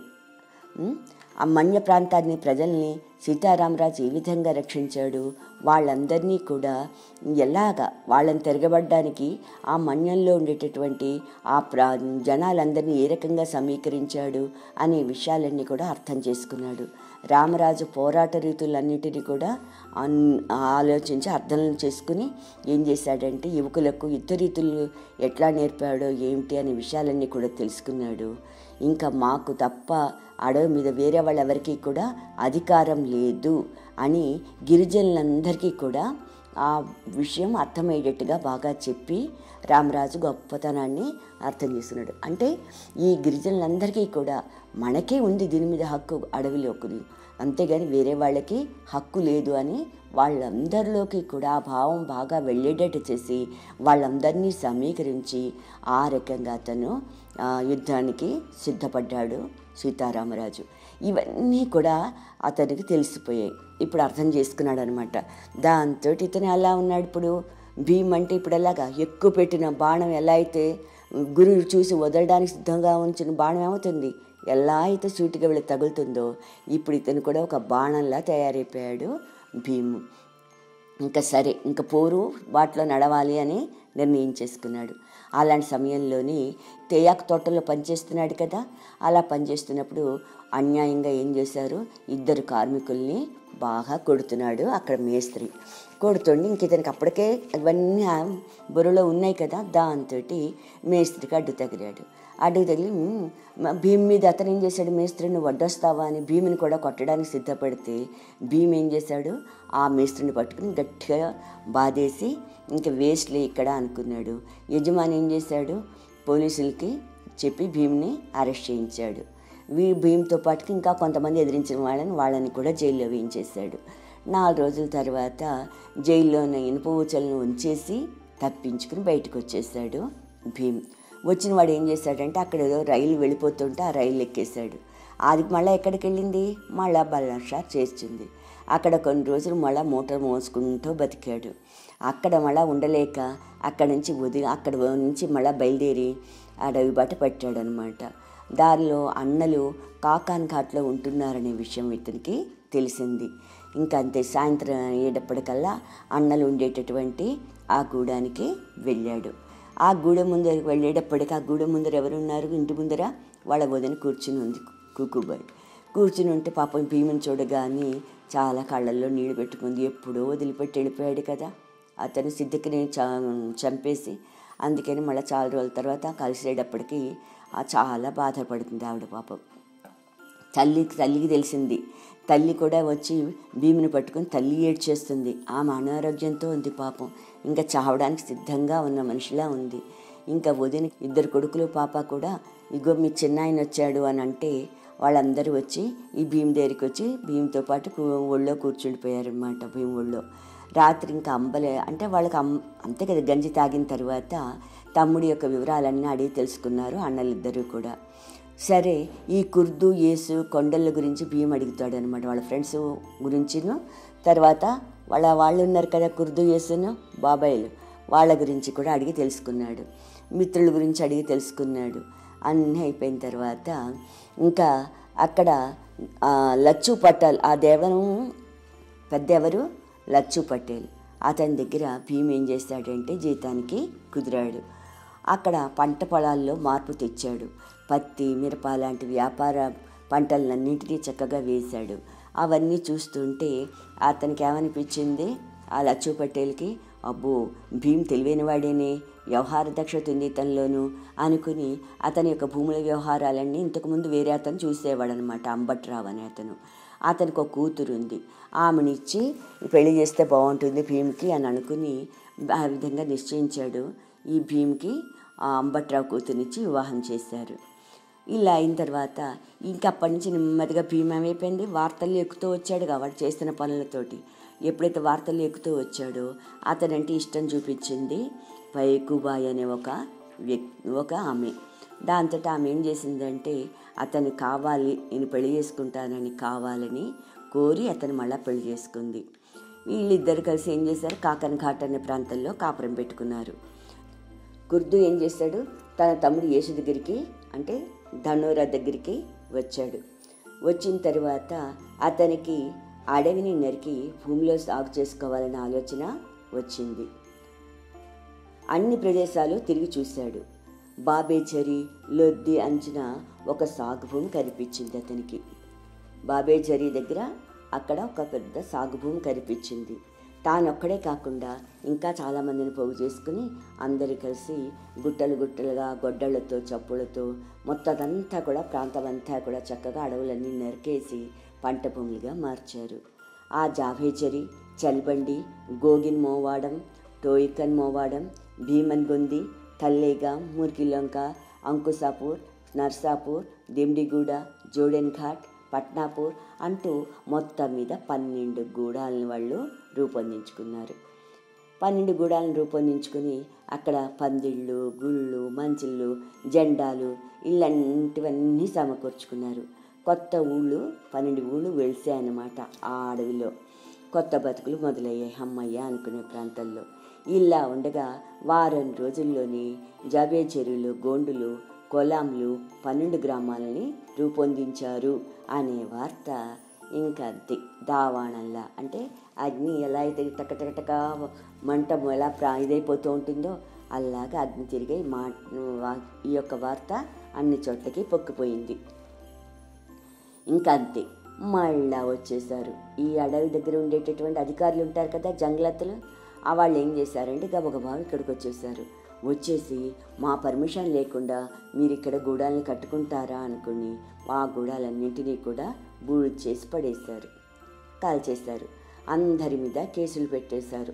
ఆ మన్య ప్రాంతాన్ని ప్రజల్ని సీతారామరాజు ఏ విధంగా రక్షించాడు, వాళ్ళందరినీ కూడా ఎలాగా వాళ్ళని తిరగబడ్డానికి ఆ మన్యంలో ఉండేటటువంటి ఆ ప్రా జనాలందరినీ ఏ రకంగా సమీకరించాడు అనే విషయాలన్నీ కూడా అర్థం చేసుకున్నాడు. రామరాజు పోరాట రీతులన్నిటినీ కూడా ఆలోచించి అర్థం చేసుకుని ఏం చేశాడంటే యువకులకు యుద్ధ రీతులు ఎట్లా నేర్పాడో ఏమిటి అనే విషయాలన్నీ కూడా తెలుసుకున్నాడు. ఇంకా మాకు తప్ప అడవి మీద వేరే వాళ్ళెవరికీ కూడా అధికారం లేదు అని గిరిజనులందరికీ కూడా ఆ విషయం అర్థమయ్యేటట్టుగా బాగా చెప్పి రామరాజు గొప్పతనాన్ని అర్థం చేసుకున్నాడు. అంటే ఈ గిరిజనులందరికీ కూడా మనకే ఉంది దీని మీద హక్కు అడవిలోకి, అంతేగాని వేరే వాళ్ళకి హక్కు లేదు అని వాళ్ళందరిలోకి కూడా ఆ భావం బాగా వెళ్ళేటట్టు చేసి వాళ్ళందరినీ సమీకరించి ఆ రకంగా అతను యుద్ధానికి సిద్ధపడ్డాడు సీతారామరాజు. ఇవన్నీ కూడా అతనికి తెలిసిపోయాయి. ఇప్పుడు అర్థం చేసుకున్నాడు అనమాట. దాంతో ఇతను ఎలా ఉన్నాడు ఇప్పుడు, భీమ్ అంటే ఇప్పుడు ఎలాగా ఎక్కువ పెట్టిన బాణం ఎలా అయితే గురువు చూసి వదలడానికి సిద్ధంగా ఉంచిన బాణం ఏమవుతుంది, ఎలా అయితే సూటిగా వెళ్ళి తగులుతుందో ఇప్పుడు ఇతను కూడా ఒక బాణంలా తయారైపోయాడు భీము. ఇంకా సరే ఇంకా పోరు వాటిలో నడవాలి అని నిర్ణయం చేసుకున్నాడు. అలాంటి సమయంలోని తేయాకు తోటలో పనిచేస్తున్నాడు కదా, అలా పనిచేస్తున్నప్పుడు అన్యాయంగా ఏం చేశారు, ఇద్దరు కార్మికుల్ని బాగా కొడుతున్నాడు అక్కడ మేస్త్రి. కొడుతుండి ఇంక ఇతనికి అప్పటికే ఇవన్నీ బుర్రలో ఉన్నాయి కదా, దాంతో మేస్త్రికి అడ్డు తగిలాడు. అడ్డు తగిలి భీమ్ మీద అతను ఏం చేశాడు, మేస్త్రిని వడ్డొస్తావా అని భీముని కూడా కొట్టడానికి సిద్ధపడితే భీమ్ ఏం చేశాడు, ఆ మేస్త్రిని పట్టుకుని గట్టిగా బాధేసి ఇంక వేస్ట్లే ఇక్కడ అనుకున్నాడు. యజమాని ఏం చేశాడు, పోలీసులకి చెప్పి భీమ్ని అరెస్ట్ చేయించాడు. వీ భీమ్తో పాటుకి ఇంకా కొంతమంది ఎదిరించిన వాళ్ళని వాళ్ళని కూడా జైల్లో వేయించేశాడు. నాలుగు రోజుల తర్వాత జైల్లో ఉన్న ఇనుప ఊచలను ఉంచేసి తప్పించుకుని బయటకు వచ్చేసాడు భీమ్. వచ్చిన వాడు ఏం చేశాడంటే అక్కడ ఏదో రైలు వెళ్ళిపోతుంటే ఆ రైలు ఎక్కేశాడు. అది మళ్ళీ ఎక్కడికి వెళ్ళింది, మళ్ళా బల్లాషార్ చేర్చింది. అక్కడ కొన్ని రోజులు మళ్ళీ మోటార్ మోసుకుంటూ బతికాడు. అక్కడ మళ్ళీ ఉండలేక అక్కడి నుంచి వదిలి అక్కడ నుంచి మళ్ళీ బయలుదేరి అడవి బాట పట్టాడు అనమాట. దారిలో అన్నలు కాకాన్ ఘాట్లో ఉంటున్నారనే విషయం ఇతనికి తెలిసింది. ఇంకా అంతే, సాయంత్రం అయ్యేటప్పటికల్లా అన్నలు ఉండేటటువంటి ఆ గూడానికి వెళ్ళాడు. ఆ గూడెం ముందరికి వెళ్ళేటప్పటికి ఆ గూడెం ముందర ఎవరున్నారు, ఇంటి ముందర వాళ్ళ వదిన కూర్చుని ఉంది కుక్కుబాయి. కూర్చుని ఉంటే పాపం భీముని చూడగానే చాలా కళ్ళల్లో నీళ్ళు పెట్టుకుంది. ఎప్పుడో వదిలిపెట్టి వెళ్ళిపోయాడు కదా అతను సిద్ధికిని చంపేసి, అందుకని మళ్ళీ చాలా రోజుల తర్వాత కలిసేటప్పటికి చాలా బాధపడుతుంది ఆవిడ పాపం. తల్లి తల్లికి తెలిసింది. తల్లి కూడా వచ్చి భీముని పట్టుకొని తల్లి ఏడ్చేస్తుంది. ఆమె అనారోగ్యంతో ఉంది పాపం, ఇంకా చావడానికి సిద్ధంగా ఉన్న మనిషిలా ఉంది. ఇంకా వదిన ఇద్దరు కొడుకులు పాప కూడా ఇగో మీ చిన్నాయన వచ్చాడు అని అంటే వాళ్ళందరూ వచ్చి ఈ భీమ్ దగ్గరికి వచ్చి భీమ్తో పాటు ఒళ్ళో కూర్చుండిపోయారనమాట. భీమ్ ఒళ్ళో రాత్రి ఇంకా అంబలే అంటే వాళ్ళకి అమ్ అంతే కదా, గంజి తాగిన తర్వాత తమ్ముడి యొక్క వివరాలన్నీ అడిగి తెలుసుకున్నారు అన్నలిద్దరూ కూడా. సరే ఈ కుర్దు యేసు కొండల గురించి భీమ్ అడుగుతాడు అనమాట, వాళ్ళ ఫ్రెండ్స్ గురించిను, తర్వాత వాళ్ళ వాళ్ళు ఉన్నారు కదా కుర్దు యేసును బాబాయిలు, వాళ్ళ గురించి కూడా అడిగి తెలుసుకున్నాడు. మిత్రుల గురించి అడిగి తెలుసుకున్నాడు. అన్నీ అయిపోయిన తర్వాత ఇంకా అక్కడ లచ్చు పటేల్, ఆ దేవను పెద్ద ఎవరు లచ్చు పటేల్, అతని దగ్గర భీమ్ ఏం చేస్తాడంటే జీతానికి కుదిరాడు. అక్కడ పంట పొలాల్లో మార్పు తెచ్చాడు. పత్తి మిరప లాంటి వ్యాపార పంటలన్నింటినీ చక్కగా వేశాడు. అవన్నీ చూస్తుంటే అతనికి ఏమనిపించింది, ఆ లచ్చు పటేల్కి, అబ్బో భీమ్ తెలివైన వాడేనే, వ్యవహార దక్షత ఉంది ఇతనిలోనూ అనుకుని అతని యొక్క భూముల వ్యవహారాలన్నీ ఇంతకుముందు వేరే అతను చూసేవాడు అనమాట, అంబట్రావు అనే అతను. అతనికి ఒక కూతురు ఉంది, ఆమెనిచ్చి పెళ్లి చేస్తే బాగుంటుంది భీమ్కి అని అనుకుని ఆ విధంగా నిశ్చయించాడు. ఈ భీమ్కి ఆ అంబట్రావు కూతురునిచ్చి వివాహం చేశారు. ఇలా అయిన తర్వాత ఇంకా అప్పటి నుంచి నెమ్మదిగా భీమ్ ఏమైపోయింది, వార్తల్లో ఎక్కుతూ వచ్చాడు కాబట్టి చేస్తున్న పనులతోటి. ఎప్పుడైతే వార్తల్లో ఎక్కుతూ వచ్చాడో అతనంటే ఇష్టం చూపించింది పైకుబాయ్ అనే ఒక వ్యక్తి ఒక ఆమె. దాంతో ఆమె ఏం చేసిందంటే అతను కావాలి, నేను పెళ్లి చేసుకుంటానని కావాలని కోరి అతను మళ్ళీ పెళ్లి చేసుకుంది. వీళ్ళిద్దరు కలిసి ఏం చేశారు, కాకన్ ఘాట్ అనే ప్రాంతంలో కాపురం పెట్టుకున్నారు. కుర్దు ఏం చేశాడు, తన తమ్ముడు యేసు దగ్గరికి అంటే ధనోరా దగ్గరికి వచ్చాడు. వచ్చిన తర్వాత అతనికి అడవిని నరికి భూమిలో సాగు చేసుకోవాలనే ఆలోచన వచ్చింది. అన్ని ప్రదేశాలు తిరిగి చూశాడు. బాబేజరి లొద్ది అంచిన ఒక సాగు భూమి కనిపించింది అతనికి. బాబేజరి దగ్గర అక్కడ ఒక పెద్ద సాగు భూమి కనిపించింది. తానొక్కడే కాకుండా ఇంకా చాలామందిని పోగు చేసుకుని అందరు కలిసి గుట్టలు గుట్టలుగా గొడ్డళ్లతో చప్పులతో మొత్తం అంతా కూడా ప్రాంతం అంతా కూడా చక్కగా అడవులన్నీ నరికేసి పంట భూములుగా మార్చారు. ఆ జాభేజరి చలిబండి, గోగిన్ మోవాడం, టోయికన్ మోవాడం, భీమన్ గొంది, తల్లేగా, మురికిలంక, అంకుసాపూర్, నర్సాపూర్, దిమ్డిగూడ, జోడెన్ ఘాట్, పట్నాపూర్ అంటూ మొత్తం మీద పన్నెండు గూడాలను వాళ్ళు రూపొందించుకున్నారు. పన్నెండు గూడాలను రూపొందించుకుని అక్కడ పందిళ్ళు, గుళ్ళు, మంచిళ్ళు, జెండాలు ఇలాంటివన్నీ సమకూర్చుకున్నారు. కొత్త ఊళ్ళు పన్నెండు ఊళ్ళు వెలిసాయన్నమాట. ఆ అడవిలో కొత్త బతుకులు మొదలయ్యాయి అమ్మయ్య అనుకునే ప్రాంతాల్లో. ఇలా ఉండగా వారం రోజుల్లోని జాబే చెరువులు, గోండులు, కొలాంలు పన్నెండు గ్రామాలని రూపొందించారు అనే వార్త ఇంకా అంతే దావాణంలా. అంటే అగ్ని ఎలా అయితే టకటకటక మంట ఎలా ప్రా ఇదైపోతూ ఉంటుందో అలాగా అగ్ని తిరిగి మా ఈ యొక్క వార్త అన్ని చోట్లకి పొక్కిపోయింది. ఇంకా అంతే మళ్ళా వచ్చేసారు. ఈ అడవి దగ్గర ఉండేటటువంటి అధికారులు ఉంటారు కదా, జంగ్లత్తులు, ఆ వాళ్ళు ఏం చేశారంటే గబగబా ఇక్కడికి వచ్చేసారు. వచ్చేసి మా పర్మిషన్ లేకుండా మీరు ఇక్కడ గూడాలను కట్టుకుంటారా అనుకుని ఆ గూడాలన్నింటినీ కూడా బూడిద చేసి పడేశారు, కాల్చేశారు. అందరి మీద కేసులు పెట్టేశారు.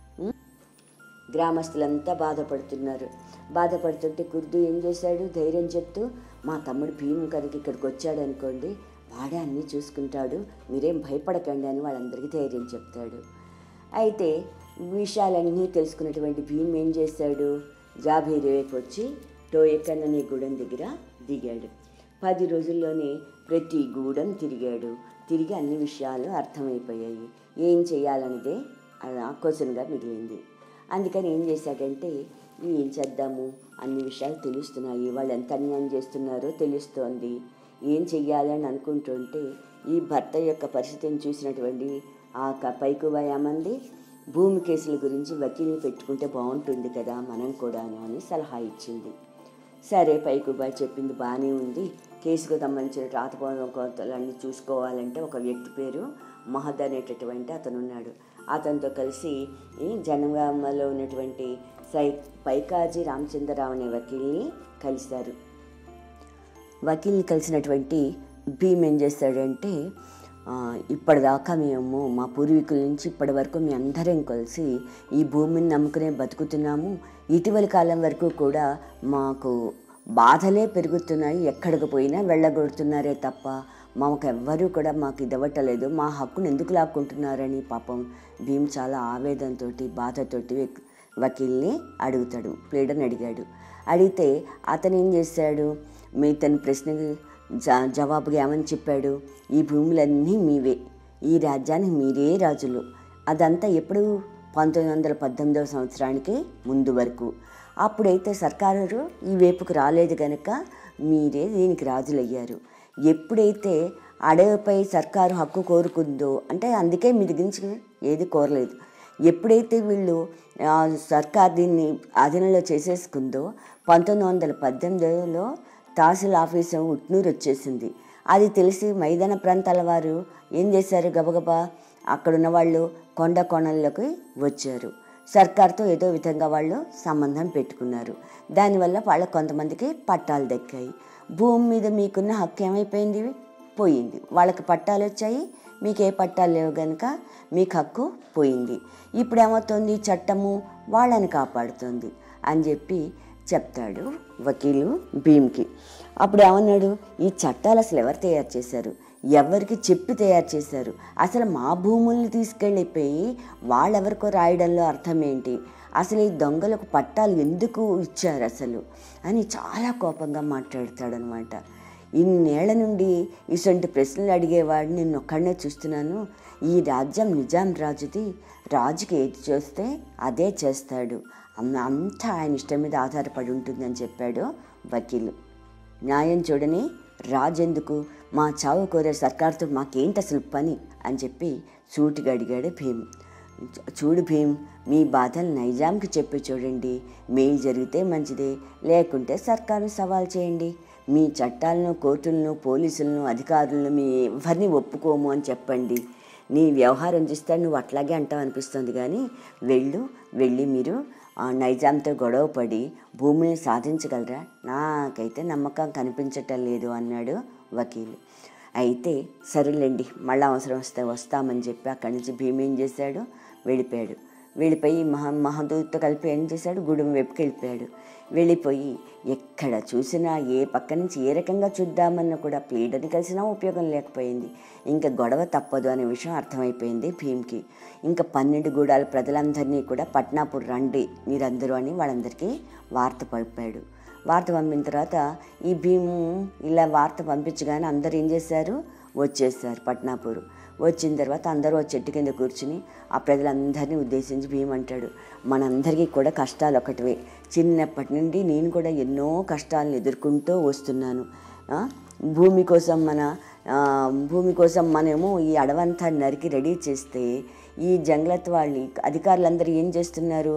గ్రామస్తులంతా బాధపడుతున్నారు. బాధపడుతుంటే కుర్దు ఏం చేశాడు, ధైర్యం చెప్తూ మా తమ్ముడు భీము కనుక ఇక్కడికి వచ్చాడు అనుకోండి, వాడే అన్నీ చూసుకుంటాడు, మీరేం భయపడకండి అని వాళ్ళందరికీ ధైర్యం చెప్తాడు. అయితే విషయాలన్నీ తెలుసుకున్నటువంటి భీమ్ ఏం చేశాడు, జాబీర్ వైపు వచ్చి టోయకన్ అనే గూడెం దగ్గర దిగాడు. పది రోజుల్లోనే ప్రతి గూడెం తిరిగాడు. తిరిగి అన్ని విషయాలు అర్థమైపోయాయి. ఏం చేయాలన్నదే క్వశ్చన్గా మిగిలింది. అందుకని ఏం చేశాడంటే, ఏం చేద్దాము, అన్ని విషయాలు తెలుస్తున్నాయి, వాళ్ళు ఎంత అన్యాయం చేస్తున్నారో తెలుస్తోంది, ఏం చెయ్యాలని అనుకుంటుంటే ఈ భర్త యొక్క పరిస్థితిని చూసినటువంటి ఆ పైకువయమంది భూమి కేసుల గురించి వకీల్ని పెట్టుకుంటే బాగుంటుంది కదా మనం కూడాను అని సలహా ఇచ్చింది. సరే పైకుబాయ్ చెప్పింది బాగానే ఉంది, కేసుకు సంబంధించిన రాతపూర్వక కోతలన్నీ చూసుకోవాలంటే ఒక వ్యక్తి పేరు మహద్ అనేటటువంటి అతను ఉన్నాడు. అతనితో కలిసి జనగామలో ఉన్నటువంటి సై పైకాజీ రామచంద్రరావు అనే వకీల్ని కలిశారు. వకీల్ని కలిసినటువంటి భీమ్ ఏం చేస్తాడంటే, ఇప్పటిదాకా మేము మా పూర్వీకుల నుంచి ఇప్పటి వరకు మీ అందరం కలిసి ఈ భూమిని నమ్ముకునే బతుకుతున్నాము. ఇటీవలి కాలం వరకు కూడా మాకు బాధలే పెరుగుతున్నాయి, ఎక్కడికి పోయినా వెళ్ళగొడుతున్నారే తప్ప మాకు ఎవ్వరూ కూడా మాకు ఇదవ్వటలేదు, మా హక్కును ఎందుకు లాక్కుంటున్నారని పాపం భీమ్ చాలా ఆవేదనతో బాధతోటి వకీల్ని అడుగుతాడు, ప్లేడర్ని అడిగాడు. అడిగితే అతను ఏం చేశాడు, మీ తన ప్రశ్నకి జా జవాబుగా ఏమని చెప్పాడు, ఈ భూములన్నీ మీవే, ఈ రాజ్యానికి మీరే రాజులు. అదంతా ఎప్పుడు పంతొమ్మిది వందల పద్దెనిమిదవ సంవత్సరానికి ముందు వరకు. అప్పుడైతే సర్కారు ఈ వైపుకు రాలేదు కనుక మీరే దీనికి రాజులయ్యారు. ఎప్పుడైతే అడవిపై సర్కారు హక్కు కోరుకుందో, అంటే అందుకే మీ దగ్గర నుంచి ఏది కోరలేదు, ఎప్పుడైతే వీళ్ళు సర్కార్ దీన్ని అధీనంలో చేసేసుకుందో పంతొమ్మిది వందల పద్దెనిమిదిలో తహసీల్ ఆఫీసు ఉట్నూరు వచ్చేసింది. అది తెలిసి మైదాన ప్రాంతాల వారు ఏం చేశారు, గబగబా అక్కడున్న వాళ్ళు కొండ కోణల్లోకి వచ్చారు. సర్కార్తో ఏదో విధంగా వాళ్ళు సంబంధం పెట్టుకున్నారు. దానివల్ల వాళ్ళ కొంతమందికి పట్టాలు దక్కాయి. భూమి మీద మీకున్న హక్కు ఏమైపోయింది, పోయింది. వాళ్ళకి పట్టాలు వచ్చాయి, మీకు ఏ పట్టాలు లేవు కనుక మీకు హక్కు పోయింది. ఇప్పుడు ఏమవుతుంది, చట్టము వాళ్ళని కాపాడుతుంది అని చెప్పి చెప్తాడు వకీలు భీమ్కి. అప్పుడు ఏమన్నాడు, ఈ చట్టాలు అసలు ఎవరు తయారు చేశారు, ఎవరికి చెప్పి తయారు చేశారు, అసలు మా భూముల్ని తీసుకెళ్ళిపోయి వాళ్ళెవరికో రాయడంలో అర్థం ఏంటి, అసలు ఈ దొంగలకు పట్టాలు ఎందుకు ఇచ్చారు అసలు అని చాలా కోపంగా మాట్లాడతాడనమాట. ఇన్నేళ్ల నుండి ఇటువంటి ప్రశ్నలు అడిగేవాడిని నేను ఒక్కడనే చూస్తున్నాను. ఈ రాజ్యం నిజాం రాజుది, రాజుకి ఏది చేస్తే అదే చేస్తాడు, అంతా ఆయన ఇష్టం మీద ఆధారపడి ఉంటుందని చెప్పాడు వకీలు. న్యాయం చూడని రాజెందుకు, మా చావు కోరే సర్కార్తో మాకేంటి అసలు పని అని చెప్పి సూటిగా అడిగాడు భీమ్. చూడు భీమ్, మీ బాధలు నైజాంకి చెప్పి చూడండి, మేలు జరిగితే మంచిదే, లేకుంటే సర్కారును సవాల్ చేయండి. మీ చట్టాలను, కోర్టులను, పోలీసులను, అధికారులను మీ ఎవరిని ఒప్పుకోము అని చెప్పండి. నీ వ్యవహారం చూస్తే నువ్వు అట్లాగే అంటావు అనిపిస్తుంది, కానీ వెళ్ళు వెళ్ళి మీరు నైజాంతో గొడవ పడి భూమిని సాధించగలరా, నాకైతే నమ్మకం కనిపించటం లేదు అన్నాడు వకీలు. అయితే సరేలేండి మళ్ళీ అవసరం వస్తే వస్తామని చెప్పి అక్కడి నుంచి భీమ్ ఏం చేశాడు, వెళ్ళిపోయాడు. వెళ్ళిపోయి మహా మహదూత్తో కలిపి ఏం చేశాడు, గుడి వైపుకి వెళ్ళిపోయాడు. వెళ్ళిపోయి ఎక్కడ చూసినా ఏ పక్క నుంచి ఏ రకంగా చూద్దామన్నా కూడా ప్లేడని కలిసినా ఉపయోగం లేకపోయింది. ఇంకా గొడవ తప్పదు అనే విషయం అర్థమైపోయింది భీమ్కి. ఇంకా పన్నెండు గూడాల ప్రజలందరినీ కూడా పట్నాపూర్ రండి మీరందరూ అని వాళ్ళందరికీ వార్త పంపాడు. వార్త పంపిన తర్వాత ఈ భీము ఇలా వార్త పంపించగానే అందరూ ఏం చేశారు, వచ్చేసారు పట్నాపూర్. వచ్చిన తర్వాత అందరూ ఆ చెట్టు కింద కూర్చుని ఆ ప్రజలందరినీ ఉద్దేశించి భీమ్ అంటాడు, మనందరికీ కూడా కష్టాలు ఒకటివే. చిన్నప్పటి నుండి నేను కూడా ఎన్నో కష్టాలను ఎదుర్కొంటూ వస్తున్నాను. భూమి కోసం మన భూమి కోసం మనము ఈ అడవంతా నరికి రెడీ చేస్తే ఈ జంగ్లత్ వాళ్ళు అధికారులందరూ ఏం చేస్తున్నారు,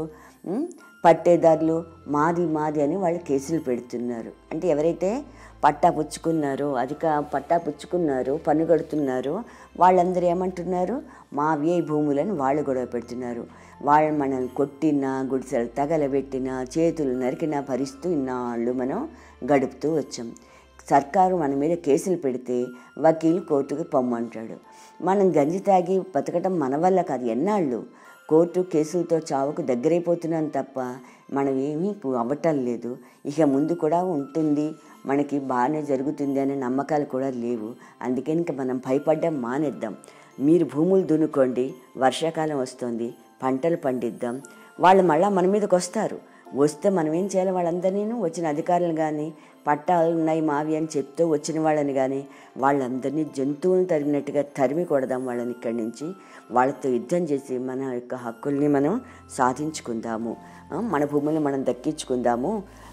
పట్టేదారులు మాది మాది అని వాళ్ళు కేసులు పెడుతున్నారు. అంటే ఎవరైతే పట్టా పుచ్చుకున్నారో అధిక పట్టా పుచ్చుకున్నారో పన్ను కడుతున్నారో వాళ్ళందరూ ఏమంటున్నారు, మావి ఈ భూములని వాళ్ళు గొడవ పెడుతున్నారు. వాళ్ళు మనల్ని కొట్టినా, గుడిసెలు తగలబెట్టినా, చేతులు నరికినా భరిస్తూ ఇన్నాళ్ళు మనం గడుపుతూ వచ్చాం. సర్కారు మన మీద కేసులు పెడితే వకీలు కోర్టుకు పొమ్మంటాడు. మనం గంజి తాగి బతకడం మన వల్ల కాదు, ఎన్నాళ్ళు కోర్టు కేసులతో చావుకు దగ్గరైపోతున్నాం తప్ప మనం ఏమీ అవ్వటం లేదు. ఇక ముందు కూడా ఉంటుంది, మనకి బాగానే జరుగుతుంది అనే నమ్మకాలు కూడా లేవు. అందుకే ఇంకా మనం భయపడ్డం మానేద్దాం. మీరు భూములు దున్నుకోండి, వర్షాకాలం వస్తుంది, పంటలు పండిద్దాం. వాళ్ళు మళ్ళీ మన మీదకి వస్తారు. వస్తే మనం ఏం చేయాలి, వాళ్ళందరినీ వచ్చిన అధికారులు కానీ పట్టాలు ఉన్నాయి మావి అని చెప్తూ వచ్చిన వాళ్ళని కానీ వాళ్ళందరినీ జంతువులను తరిమినట్టుగా తరిమి కొడదాం వాళ్ళని ఇక్కడి నుంచి. వాళ్ళతో యుద్ధం చేసి మన యొక్క హక్కుల్ని మనం సాధించుకుందాము, మన భూములను మనం దక్కించుకుందాము.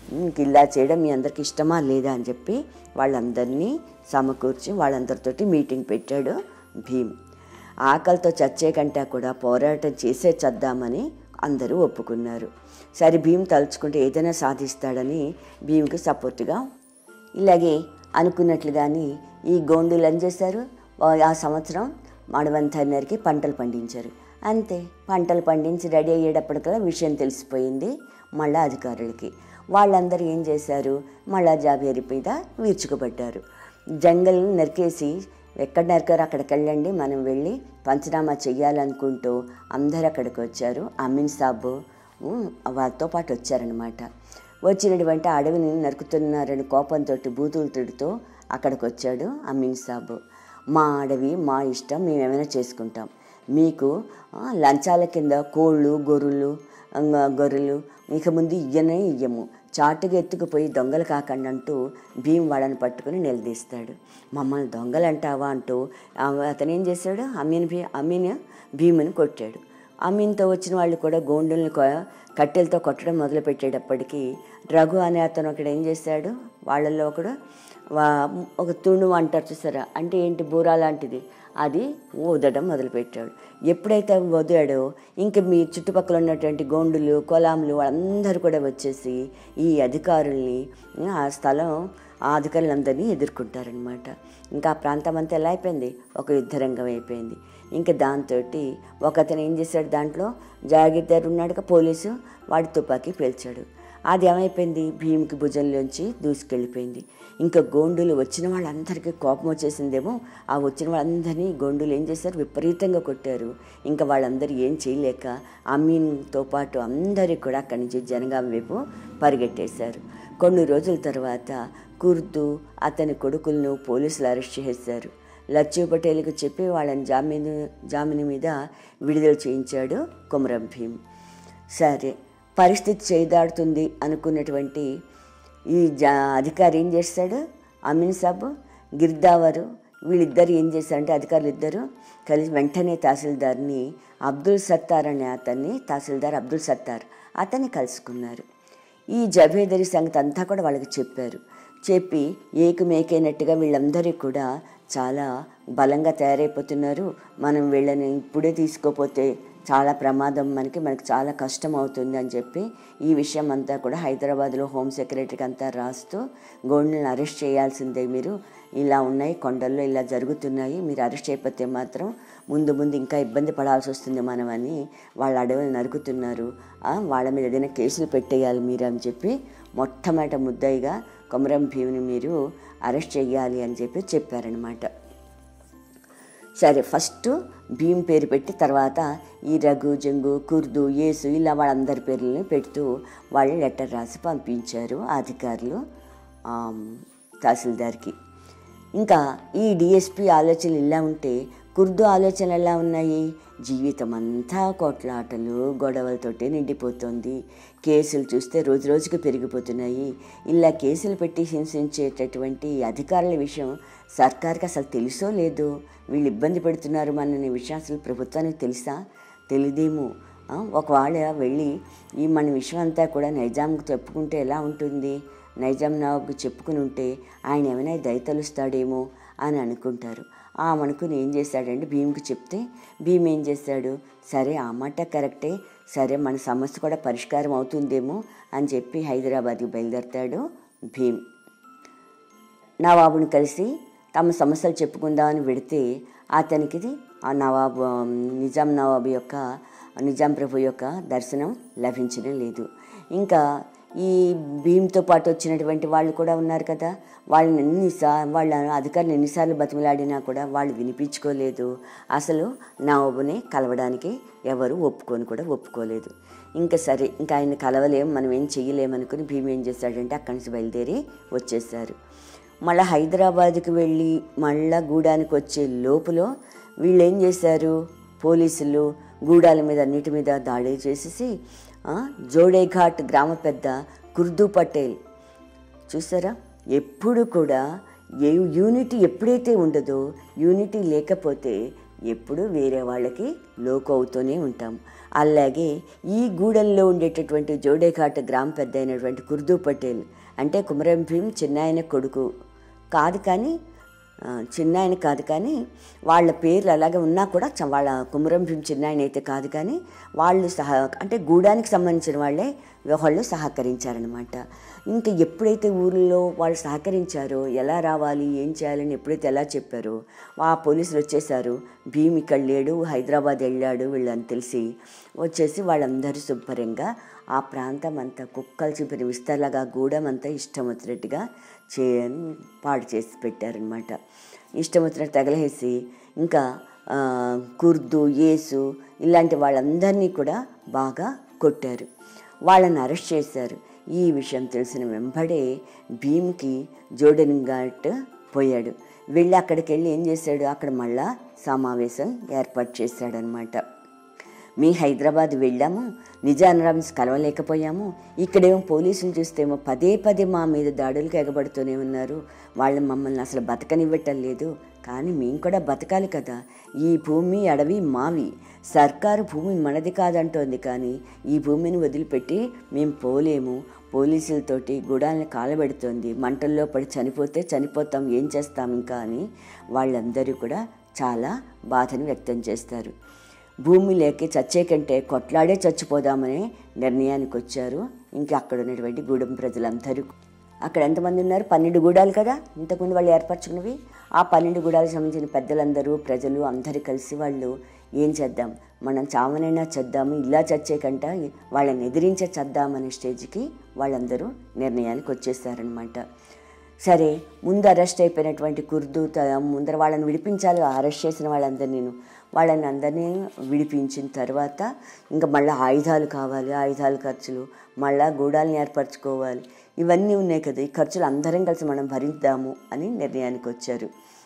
ఇలా చేయడం మీ అందరికి ఇష్టమా లేదా అని చెప్పి వాళ్ళందరినీ సమకూర్చి వాళ్ళందరితోటి మీటింగ్ పెట్టాడు భీమ్. ఆకలితో చచ్చే కంటే కూడా పోరాటం చేసే చద్దామని అందరూ ఒప్పుకున్నారు. సరే భీమ్ తలుచుకుంటే ఏదైనా సాధిస్తాడని భీమ్కి సపోర్ట్గా ఇలాగే అనుకున్నట్లుగాని ఈ గోండులు ఏం చేశారు, ఆ సంవత్సరం అడవంతన్నరికి పంటలు పండించారు. అంతే, పంటలు పండించి రెడీ అయ్యేటప్పటికల్లా విషయం తెలిసిపోయింది మళ్ళీ అధికారులకి. వాళ్ళందరూ ఏం చేశారు, మళ్ళా జాబేరి మీద వీర్చుకుపడ్డారు. జంగల్ నరికేసి ఎక్కడ నరికారు అక్కడికి వెళ్ళండి, మనం వెళ్ళి పంచనామా చెయ్యాలనుకుంటూ అందరు అక్కడికి వచ్చారు. అమీన్ సాబు వారితో పాటు వచ్చారనమాట. వచ్చినటువంటి అడవిని నరుకుతున్నారని కోపంతో బూతులు తిడుతూ అక్కడికి వచ్చాడు అమీన్ సాబు. మా అడవి మా ఇష్టం, మేము ఏమైనా చేసుకుంటాం, మీకు లంచాల కింద కోళ్ళు గొర్రెలు గొర్రెలు ఇక ముందు ఇయ్యనే ఇయ్యము, చాటుగా ఎత్తుకుపోయి దొంగలు కాకండి అంటూ భీమ్ వాళ్ళని పట్టుకుని నిలదీస్తాడు. మమ్మల్ని దొంగలు అంటావా అంటూ అతను ఏం చేశాడు, అమీన్ భీ అమీన్ భీముని కొట్టాడు. అమీన్తో వచ్చిన వాళ్ళు కూడా గోండుల్ని కట్టెలతో కొట్టడం మొదలు పెట్టేటప్పటికీ రఘు అనే అతను ఒకడు ఏం చేశాడు, వాళ్ళల్లో ఒకడు ఒక తుణు అంటారు చూసారా, అంటే ఏంటి బూరా లాంటిది, అది ఊదడం మొదలుపెట్టాడు. ఎప్పుడైతే వదిలాడో ఇంక మీ చుట్టుపక్కల ఉన్నటువంటి గోండులు కొలాంలు వాళ్ళందరూ కూడా వచ్చేసి ఈ అధికారుల్ని ఆ స్థలం ఆ అధికారులందరినీ ఎదుర్కొంటారనమాట. ఇంకా ఆ ప్రాంతం అంతా ఎలా అయిపోయింది, ఒక యుద్ధరంగం అయిపోయింది. ఇంకా దాంతో ఒకతను ఏం చేశాడు, దాంట్లో జాగీర్దారు ఉన్నాడుగా పోలీసు, వాడి తుపాకీ పేల్చాడు. అది ఏమైపోయింది, భీమ్కి భుజంలోంచి దూసుకెళ్ళిపోయింది. ఇంకా గోండులు వచ్చిన వాళ్ళందరికీ కోపం వచ్చేసిందేమో, ఆ వచ్చిన వాళ్ళందరినీ గోండులు ఏం చేశారు, విపరీతంగా కొట్టారు. ఇంకా వాళ్ళందరూ ఏం చేయలేక అమీన్తో పాటు అందరూ కూడా అక్కడి నుంచి జనగాం వైపు పరిగెట్టేశారు. కొన్ని రోజుల తర్వాత కుర్దు అతని కొడుకులను పోలీసులు అరెస్ట్ చేశారు. లచ్చూ పటేల్కి చెప్పి వాళ్ళని జామీను జామీను మీద విడుదల చేయించాడు కొమరం భీమ్. సరే, పరిస్థితి చేదాడుతుంది అనుకున్నటువంటి ఈ జా అధికారి ఏం చేస్తాడు, అమీన్ సాబ్ గిర్దావరు వీళ్ళిద్దరు ఏం చేశారంటే అధికారులు ఇద్దరు కలిసి వెంటనే తహసీల్దార్ని అబ్దుల్ సత్తార్ అనే అతన్ని తహసీల్దార్ అబ్దుల్ సత్తార్ అతన్ని కలుసుకున్నారు. ఈ జబేదరి సంగతి అంతా కూడా వాళ్ళకి చెప్పారు. చెప్పి ఏకమేకైనట్టుగా వీళ్ళందరూ కూడా చాలా బలంగా తయారైపోతున్నారు, మనం వీళ్ళని ఇప్పుడే తీసుకోపోతే చాలా ప్రమాదం, మనకి మనకి చాలా కష్టం అవుతుంది అని చెప్పి ఈ విషయం అంతా కూడా హైదరాబాద్లో హోమ్ సెక్రటరీకి అంతా రాస్తూ గోండులను అరెస్ట్ చేయాల్సిందే, మీరు ఇలా ఉన్నాయి కొండల్లో ఇలా జరుగుతున్నాయి, మీరు అరెస్ట్ అయిపోతే మాత్రం ముందు ముందు ఇంకా ఇబ్బంది పడాల్సి వస్తుంది మనం అని వాళ్ళ అడవులు నరుకుతున్నారు, వాళ్ళ మీద ఏదైనా కేసులు పెట్టేయాలి మీరు అని చెప్పి మొట్టమొదట ముద్దాయిగా కొమరం భీముని మీరు అరెస్ట్ చేయాలి అని చెప్పి చెప్పారనమాట. సరే ఫస్ట్ భీమ్ పేరు పెట్టి తర్వాత ఈ రఘు, జంగు, కుర్దు, యేసు ఇలా వాళ్ళందరి పేర్లని పెడుతూ వాళ్ళు లెటర్ రాసి పంపించారు అధికారులు తహసీల్దార్కి. ఇంకా ఈ డిఎస్పి ఆలోచనలు ఇలా ఉంటే కుర్దు ఆలోచనలు ఎలా ఉన్నాయి? జీవితం అంతా కొట్లాటలు గొడవలతోటే నిండిపోతుంది. కేసులు చూస్తే రోజు రోజుకి పెరిగిపోతున్నాయి. ఇలా కేసులు పెట్టి హింసించేటటువంటి అధికారుల విషయం సర్కార్కి అసలు తెలుసో లేదో, వీళ్ళు ఇబ్బంది పెడుతున్నారు మనని విషయం అసలు ప్రభుత్వానికి తెలుసా? తెలియదేమో. ఒకవేళ వెళ్ళి ఈ మన విషయం అంతా కూడా నైజాంకి చెప్పుకుంటే ఎలా ఉంటుంది? నైజాం నవాబ్కి చెప్పుకుని ఉంటే ఆయన ఏమైనా దయతలుస్తాడేమో అని అనుకుంటారు. ఆ అనుకుని ఏం చేశాడంటే భీమ్కి చెప్తే భీమ్ ఏం చేశాడు, సరే ఆ మాట కరెక్టే, సరే మన సమస్య కూడా పరిష్కారం అవుతుందేమో అని చెప్పి హైదరాబాద్కి బయలుదేరతాడు భీమ్. నవాబుని కలిసి తమ సమస్యలు చెప్పుకుందామని వెడితే అతనికి ఆ నవాబు నిజాం నవాబు యొక్క నిజాం ప్రభు యొక్క దర్శనం లభించడం లేదు. ఇంకా ఈ భీమ్తో పాటు వచ్చినటువంటి వాళ్ళు కూడా ఉన్నారు కదా, వాళ్ళని ఎన్నిసా వాళ్ళ అధికారులు ఎన్నిసార్లు బతిమలాడినా కూడా వాళ్ళు వినిపించుకోలేదు. అసలు నవాబుని కలవడానికి ఎవరు ఒప్పుకొని కూడా ఒప్పుకోలేదు. ఇంకా సరే ఇంకా ఆయన కలవలేము, మనం ఏం చెయ్యలేమనుకుని భీమ్ ఏం చేశాడంటే అక్కడి నుంచి బయలుదేరి వచ్చేసారు. మళ్ళీ హైదరాబాద్కి వెళ్ళి మళ్ళా గూడానికి వచ్చే లోపల వీళ్ళు ఏం చేశారు, పోలీసులు గూడాల మీద అన్నిటి మీద దాడి చేసేసి జోడేఘాట్ గ్రామ పెద్ద కుర్దు పటేల్ చూసారా, ఎప్పుడు కూడా ఏ యూనిటీ ఎప్పుడైతే ఉండదో, యూనిటీ లేకపోతే ఎప్పుడు వేరే వాళ్ళకి లోకు అవుతూనే ఉంటాం. అలాగే ఈ గూడెల్లో ఉండేటటువంటి జోడేఘాట్ గ్రామ పెద్ద అయినటువంటి కుర్దు పటేల్ అంటే కుమరం భీమ్ చిన్నాయన కొడుకు కాదు, కానీ చిన్నాయన కాదు కానీ వాళ్ళ పేర్లు అలాగే ఉన్నా కూడా వాళ్ళ కుమరం భీమ్ చిన్నాయన అయితే కాదు, కానీ వాళ్ళు సహా అంటే గూడానికి సంబంధించిన వాళ్ళే వాళ్ళు సహకరించారనమాట. ఇంకా ఎప్పుడైతే ఊళ్ళో వాళ్ళు సహకరించారో ఎలా రావాలి ఏం చేయాలని ఎప్పుడైతే ఎలా చెప్పారో ఆ పోలీసులు వచ్చేసారు. భీమ్ ఇక్కడ లేడు, హైదరాబాద్ వెళ్ళాడు వీళ్ళని తెలిసి వచ్చేసి వాళ్ళందరూ శుభ్రంగా ఆ ప్రాంతం అంతా కుక్కలు చూపిన విస్తరలాగా గూడెం అంతా ఇష్టం వచ్చినట్టుగా చే పాడు చేసి పెట్టారనమాట. ఇష్టం వచ్చినట్టు తగలేసి ఇంకా కుర్దు, యేసు ఇలాంటి వాళ్ళందరినీ కూడా బాగా కొట్టారు, వాళ్ళని అరెస్ట్ చేశారు. ఈ విషయం తెలిసిన వెంబడే భీమ్కి జోడెన్ఘాట్ పోయాడు. వెళ్ళి అక్కడికి వెళ్ళి ఏం చేశాడు, అక్కడ మళ్ళా సమావేశం ఏర్పాటు చేశాడనమాట. మీ హైదరాబాద్ వెళ్ళాము, నిజాంరామ్స్ కలవలేకపోయాము, ఇక్కడేమో పోలీసులు చూస్తేమో పదే పదే మా మీద దాడులకు ఎగబడుతూనే ఉన్నారు, వాళ్ళు మమ్మల్ని అసలు బతకనివ్వటం లేదు, కానీ మేము కూడా బతకాలి కదా, ఈ భూమి అడవి మావి, సర్కారు భూమి మనది కాదంటోంది, కానీ ఈ భూమిని వదిలిపెట్టి మేము పోలేము, పోలీసులతోటి గుడాలని కాలబెడుతోంది, మంటల్లో పడి చనిపోతే చనిపోతాం, ఏం చేస్తాం ఇంకా అని వాళ్ళందరూ కూడా చాలా బాధను వ్యక్తం చేస్తారు. భూమి లేక చచ్చే కంటే కొట్లాడే చచ్చిపోదామనే నిర్ణయానికి వచ్చారు. ఇంకా అక్కడ ఉన్నటువంటి గూడెం ప్రజలందరూ, అక్కడ ఎంతమంది ఉన్నారు, పన్నెండు గూడాలు కదా ఇంతకుముందు వాళ్ళు ఏర్పరచుకున్నవి, ఆ పన్నెండు గూడాలకు సంబంధించిన పెద్దలందరూ ప్రజలు అందరూ కలిసి వాళ్ళు ఏం చేద్దాం, మనం చావనైనా చేద్దాము, ఇలా చచ్చే కంట వాళ్ళని ఎదిరించే చేద్దామనే స్టేజ్కి వాళ్ళందరూ నిర్ణయానికి వచ్చేసారనమాట. సరే ముందు అరెస్ట్ అయిపోయినటువంటి కుర్దు ముందర వాళ్ళని విడిపించాలి, అరెస్ట్ చేసిన వాళ్ళందరినీ నేను వాళ్ళని అందరినీ విడిపించిన తర్వాత ఇంకా మళ్ళీ ఆయుధాలు కావాలి, ఆయుధాల ఖర్చులు, మళ్ళీ గూడాలను ఏర్పరచుకోవాలి, ఇవన్నీ ఉన్నాయి కదా, ఈ ఖర్చులు అందరం కలిసి మనం భరిద్దాము అని నిర్ణయానికి వచ్చారు.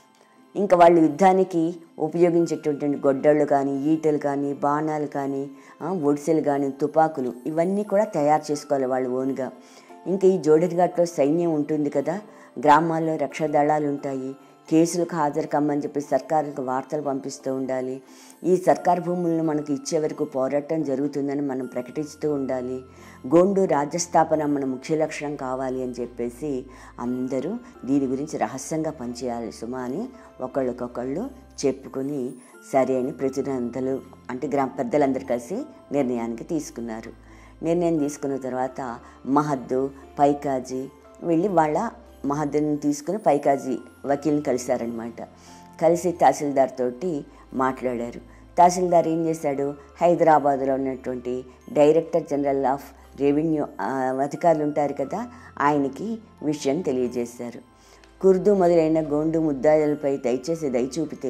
ఇంకా వాళ్ళు యుద్ధానికి ఉపయోగించేటటువంటి గొడ్డళ్ళు కానీ, ఈటలు కానీ, బాణాలు కానీ, ఒడిసెలు కానీ, తుపాకులు ఇవన్నీ కూడా తయారు చేసుకోవాలి వాళ్ళు ఓన్గా. ఇంకా ఈ జోడెన్ఘాట్లో సైన్యం ఉంటుంది కదా, గ్రామాల్లో రక్షా దళాలు ఉంటాయి, కేసులకు హాజరు కమ్మని చెప్పి సర్కారులకు వార్తలు పంపిస్తూ ఉండాలి, ఈ సర్కారు భూములను మనకు ఇచ్చే వరకు పోరాటం జరుగుతుందని మనం ప్రకటిస్తూ ఉండాలి, గోండు రాజ్యస్థాపన మన ముఖ్య లక్ష్యం కావాలి అని చెప్పేసి అందరూ దీని గురించి రహస్యంగా పనిచేయాలి సుమా అని ఒకళ్ళకొకళ్ళు చెప్పుకొని సరే అని ప్రతినిధులు అంటే గ్రామ పెద్దలందరూ కలిసి నిర్ణయానికి తీసుకున్నారు. నిర్ణయం తీసుకున్న తర్వాత మహద్దు, పైకాజీ వెళ్ళి వాళ్ళ మహద్దుని తీసుకుని పైకాజీ వకీల్ని కలిశారనమాట. కలిసి తహసీల్దార్ తోటి మాట్లాడారు. తహసీల్దార్ ఏం చేశాడు, హైదరాబాద్లో ఉన్నటువంటి డైరెక్టర్ జనరల్ ఆఫ్ రెవెన్యూ అధికారులు ఉంటారు కదా, ఆయనకి విషయం తెలియజేశారు. కుర్దు మొదలైన గోండు ముద్దాయిలపై దయచేసి దయ చూపితే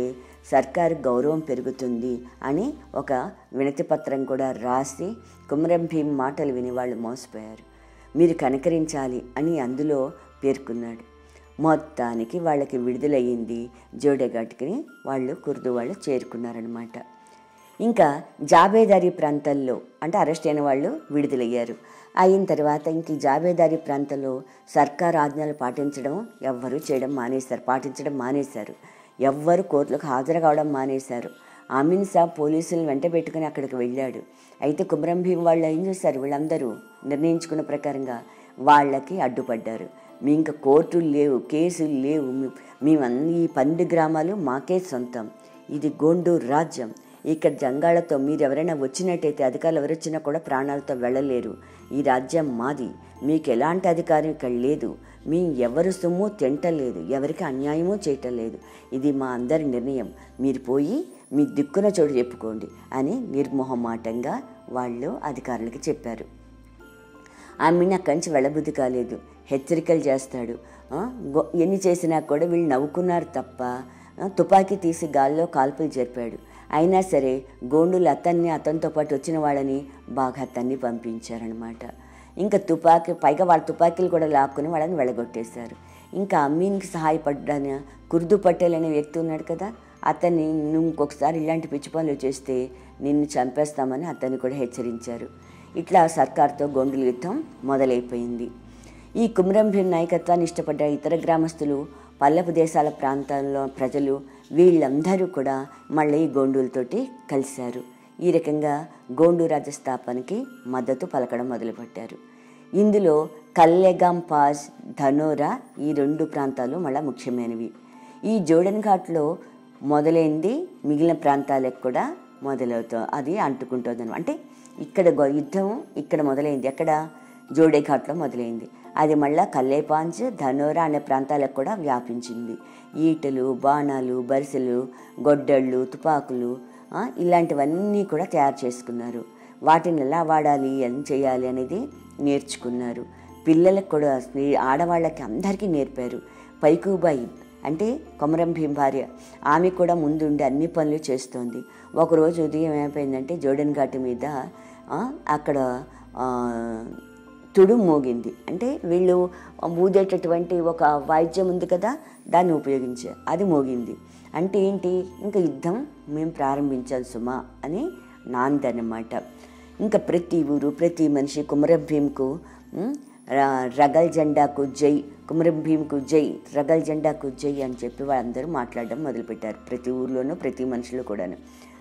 సర్కారు గౌరవం పెరుగుతుంది అని ఒక వినతి పత్రం కూడా రాసి కొమరం భీం మాటలు విని వాళ్ళు మోసపోయారు. మీరు కనికరించాలి అని అందులో పేర్కొన్నాడు. మొత్తానికి వాళ్ళకి విడుదలయ్యింది. జోడేఘాట్కి వాళ్ళు కుర్దు వాళ్ళు చేరుకున్నారనమాట. ఇంకా జాబేదారీ ప్రాంతాల్లో అంటే అరెస్ట్ అయిన వాళ్ళు విడుదలయ్యారు. అయిన తర్వాత ఇంక జాబేదారీ ప్రాంతంలో సర్కారు ఆజ్ఞలు పాటించడం ఎవ్వరూ చేయడం మానేశారు, పాటించడం మానేశారు. ఎవ్వరు కోర్టులకు హాజరు కావడం మానేశారు. అమీన్ సాబ్ పోలీసులను వెంట పెట్టుకుని అక్కడికి వెళ్ళాడు. అయితే కొమరం భీం వాళ్ళు ఏం చేశారు, వీళ్ళందరూ నిర్ణయించుకున్న ప్రకారంగా వాళ్ళకి అడ్డుపడ్డారు. మీ ఇంకా కోర్టులు లేవు, కేసులు లేవు, మేమన్నీ ఈ పన్నెండు గ్రామాలు మాకే సొంతం, ఇది గోండూరు రాజ్యం, ఇక్కడ జంగాళ్లతో మీరు ఎవరైనా వచ్చినట్టయితే అధికారులు ఎవరు వచ్చినా కూడా ప్రాణాలతో వెళ్ళలేరు, ఈ రాజ్యం మాది, మీకు ఎలాంటి అధికారం ఇక్కడ లేదు, మీ ఎవరు సొమ్ము తింటలేదు, ఎవరికి అన్యాయమూ చేయటం లేదు, ఇది మా అందరి నిర్ణయం, మీరు పోయి మీ దిక్కున చోటు చెప్పుకోండి అని నిర్మోహమాటంగా వాళ్ళు అధికారులకి చెప్పారు. ఆమెను అక్కడి నుంచి వెళ్ళబుద్ధి కాలేదు, హెచ్చరికలు చేస్తాడు. ఎన్ని చేసినా కూడా వీళ్ళు నవ్వుకున్నారు తప్ప తుపాకీ తీసి గాల్లో కాల్పులు జరిపాడు. అయినా సరే గోండులు అతన్ని అతనితో పాటు వచ్చిన వాళ్ళని బాగా అతన్ని పంపించారనమాట. ఇంకా తుపాకీ పైగా వాళ్ళ తుపాకీలు కూడా లాక్కుని వాళ్ళని వెళ్ళగొట్టేశారు. ఇంకా అమీన్కి సహాయపడ్డాను కుర్దు పటేల్ అనే వ్యక్తి ఉన్నాడు కదా, అతన్ని నువ్వు ఇంకొకసారి ఇలాంటి పిచ్చి పనులు చేస్తే నిన్ను చంపేస్తామని అతన్ని కూడా హెచ్చరించారు. ఇట్లా సర్కార్తో గోండుల యుద్ధం మొదలైపోయింది. ఈ కొమరం భీం నాయకత్వాన్ని ఇష్టపడ్డ ఇతర గ్రామస్తులు, పల్లపు దేశాల ప్రాంతాల్లో ప్రజలు వీళ్ళందరూ కూడా మళ్ళీ గోండులతోటి కలిశారు. ఈ రకంగా గోండు రాజ్య స్థాపనకి మద్దతు పలకడం మొదలుపెట్టారు. ఇందులో కల్లెగాం పాజ్, ధనోరా ఈ రెండు ప్రాంతాలు మళ్ళీ ముఖ్యమైనవి. ఈ జోడెన్ ఘాట్లో మొదలైంది మిగిలిన ప్రాంతాలకు కూడా మొదలవుతుంది, అది అంటుకుంటుంది. అంటే ఇక్కడ యుద్ధం ఇక్కడ మొదలైంది, ఎక్కడ జోడేఘాట్లో మొదలైంది, అది మళ్ళీ కల్లేపాంజ్, ధనోరా అనే ప్రాంతాలకు కూడా వ్యాపించింది. ఈటలు, బాణాలు, బరిసెలు, గొడ్డళ్ళు, తుపాకులు ఇలాంటివన్నీ కూడా తయారు చేసుకున్నారు. వాటిని ఎలా వాడాలి, ఏం చేయాలి అనేది నేర్చుకున్నారు. పిల్లలకు కూడా, ఆడవాళ్ళకి అందరికీ నేర్పారు. పైకుబాయి అంటే కొమరం భీం భార్య, ఆమె కూడా ముందుండి అన్ని పనులు చేస్తోంది. ఒకరోజు ఉదయం ఏమైపోయిందంటే జోడెన్ ఘాట్ మీద అక్కడ తుడు మోగింది. అంటే వీళ్ళు ఊదేటటువంటి ఒక వాయిద్యం ఉంది కదా, దాన్ని ఉపయోగించారు, అది మోగింది. అంటే ఏంటి, ఇంకా యుద్ధం మేము ప్రారంభించాలి సుమా అని నాందన్నమాట. ఇంకా ప్రతి ఊరు ప్రతి మనిషి కొమరం భీంకు రగల్ జెండాకు జై, కొమరం భీంకు జై, రగల్ జెండాకు జై అని చెప్పి వాళ్ళందరూ మాట్లాడడం మొదలుపెట్టారు. ప్రతి ఊర్లోనూ ప్రతి మనుషులు కూడాను.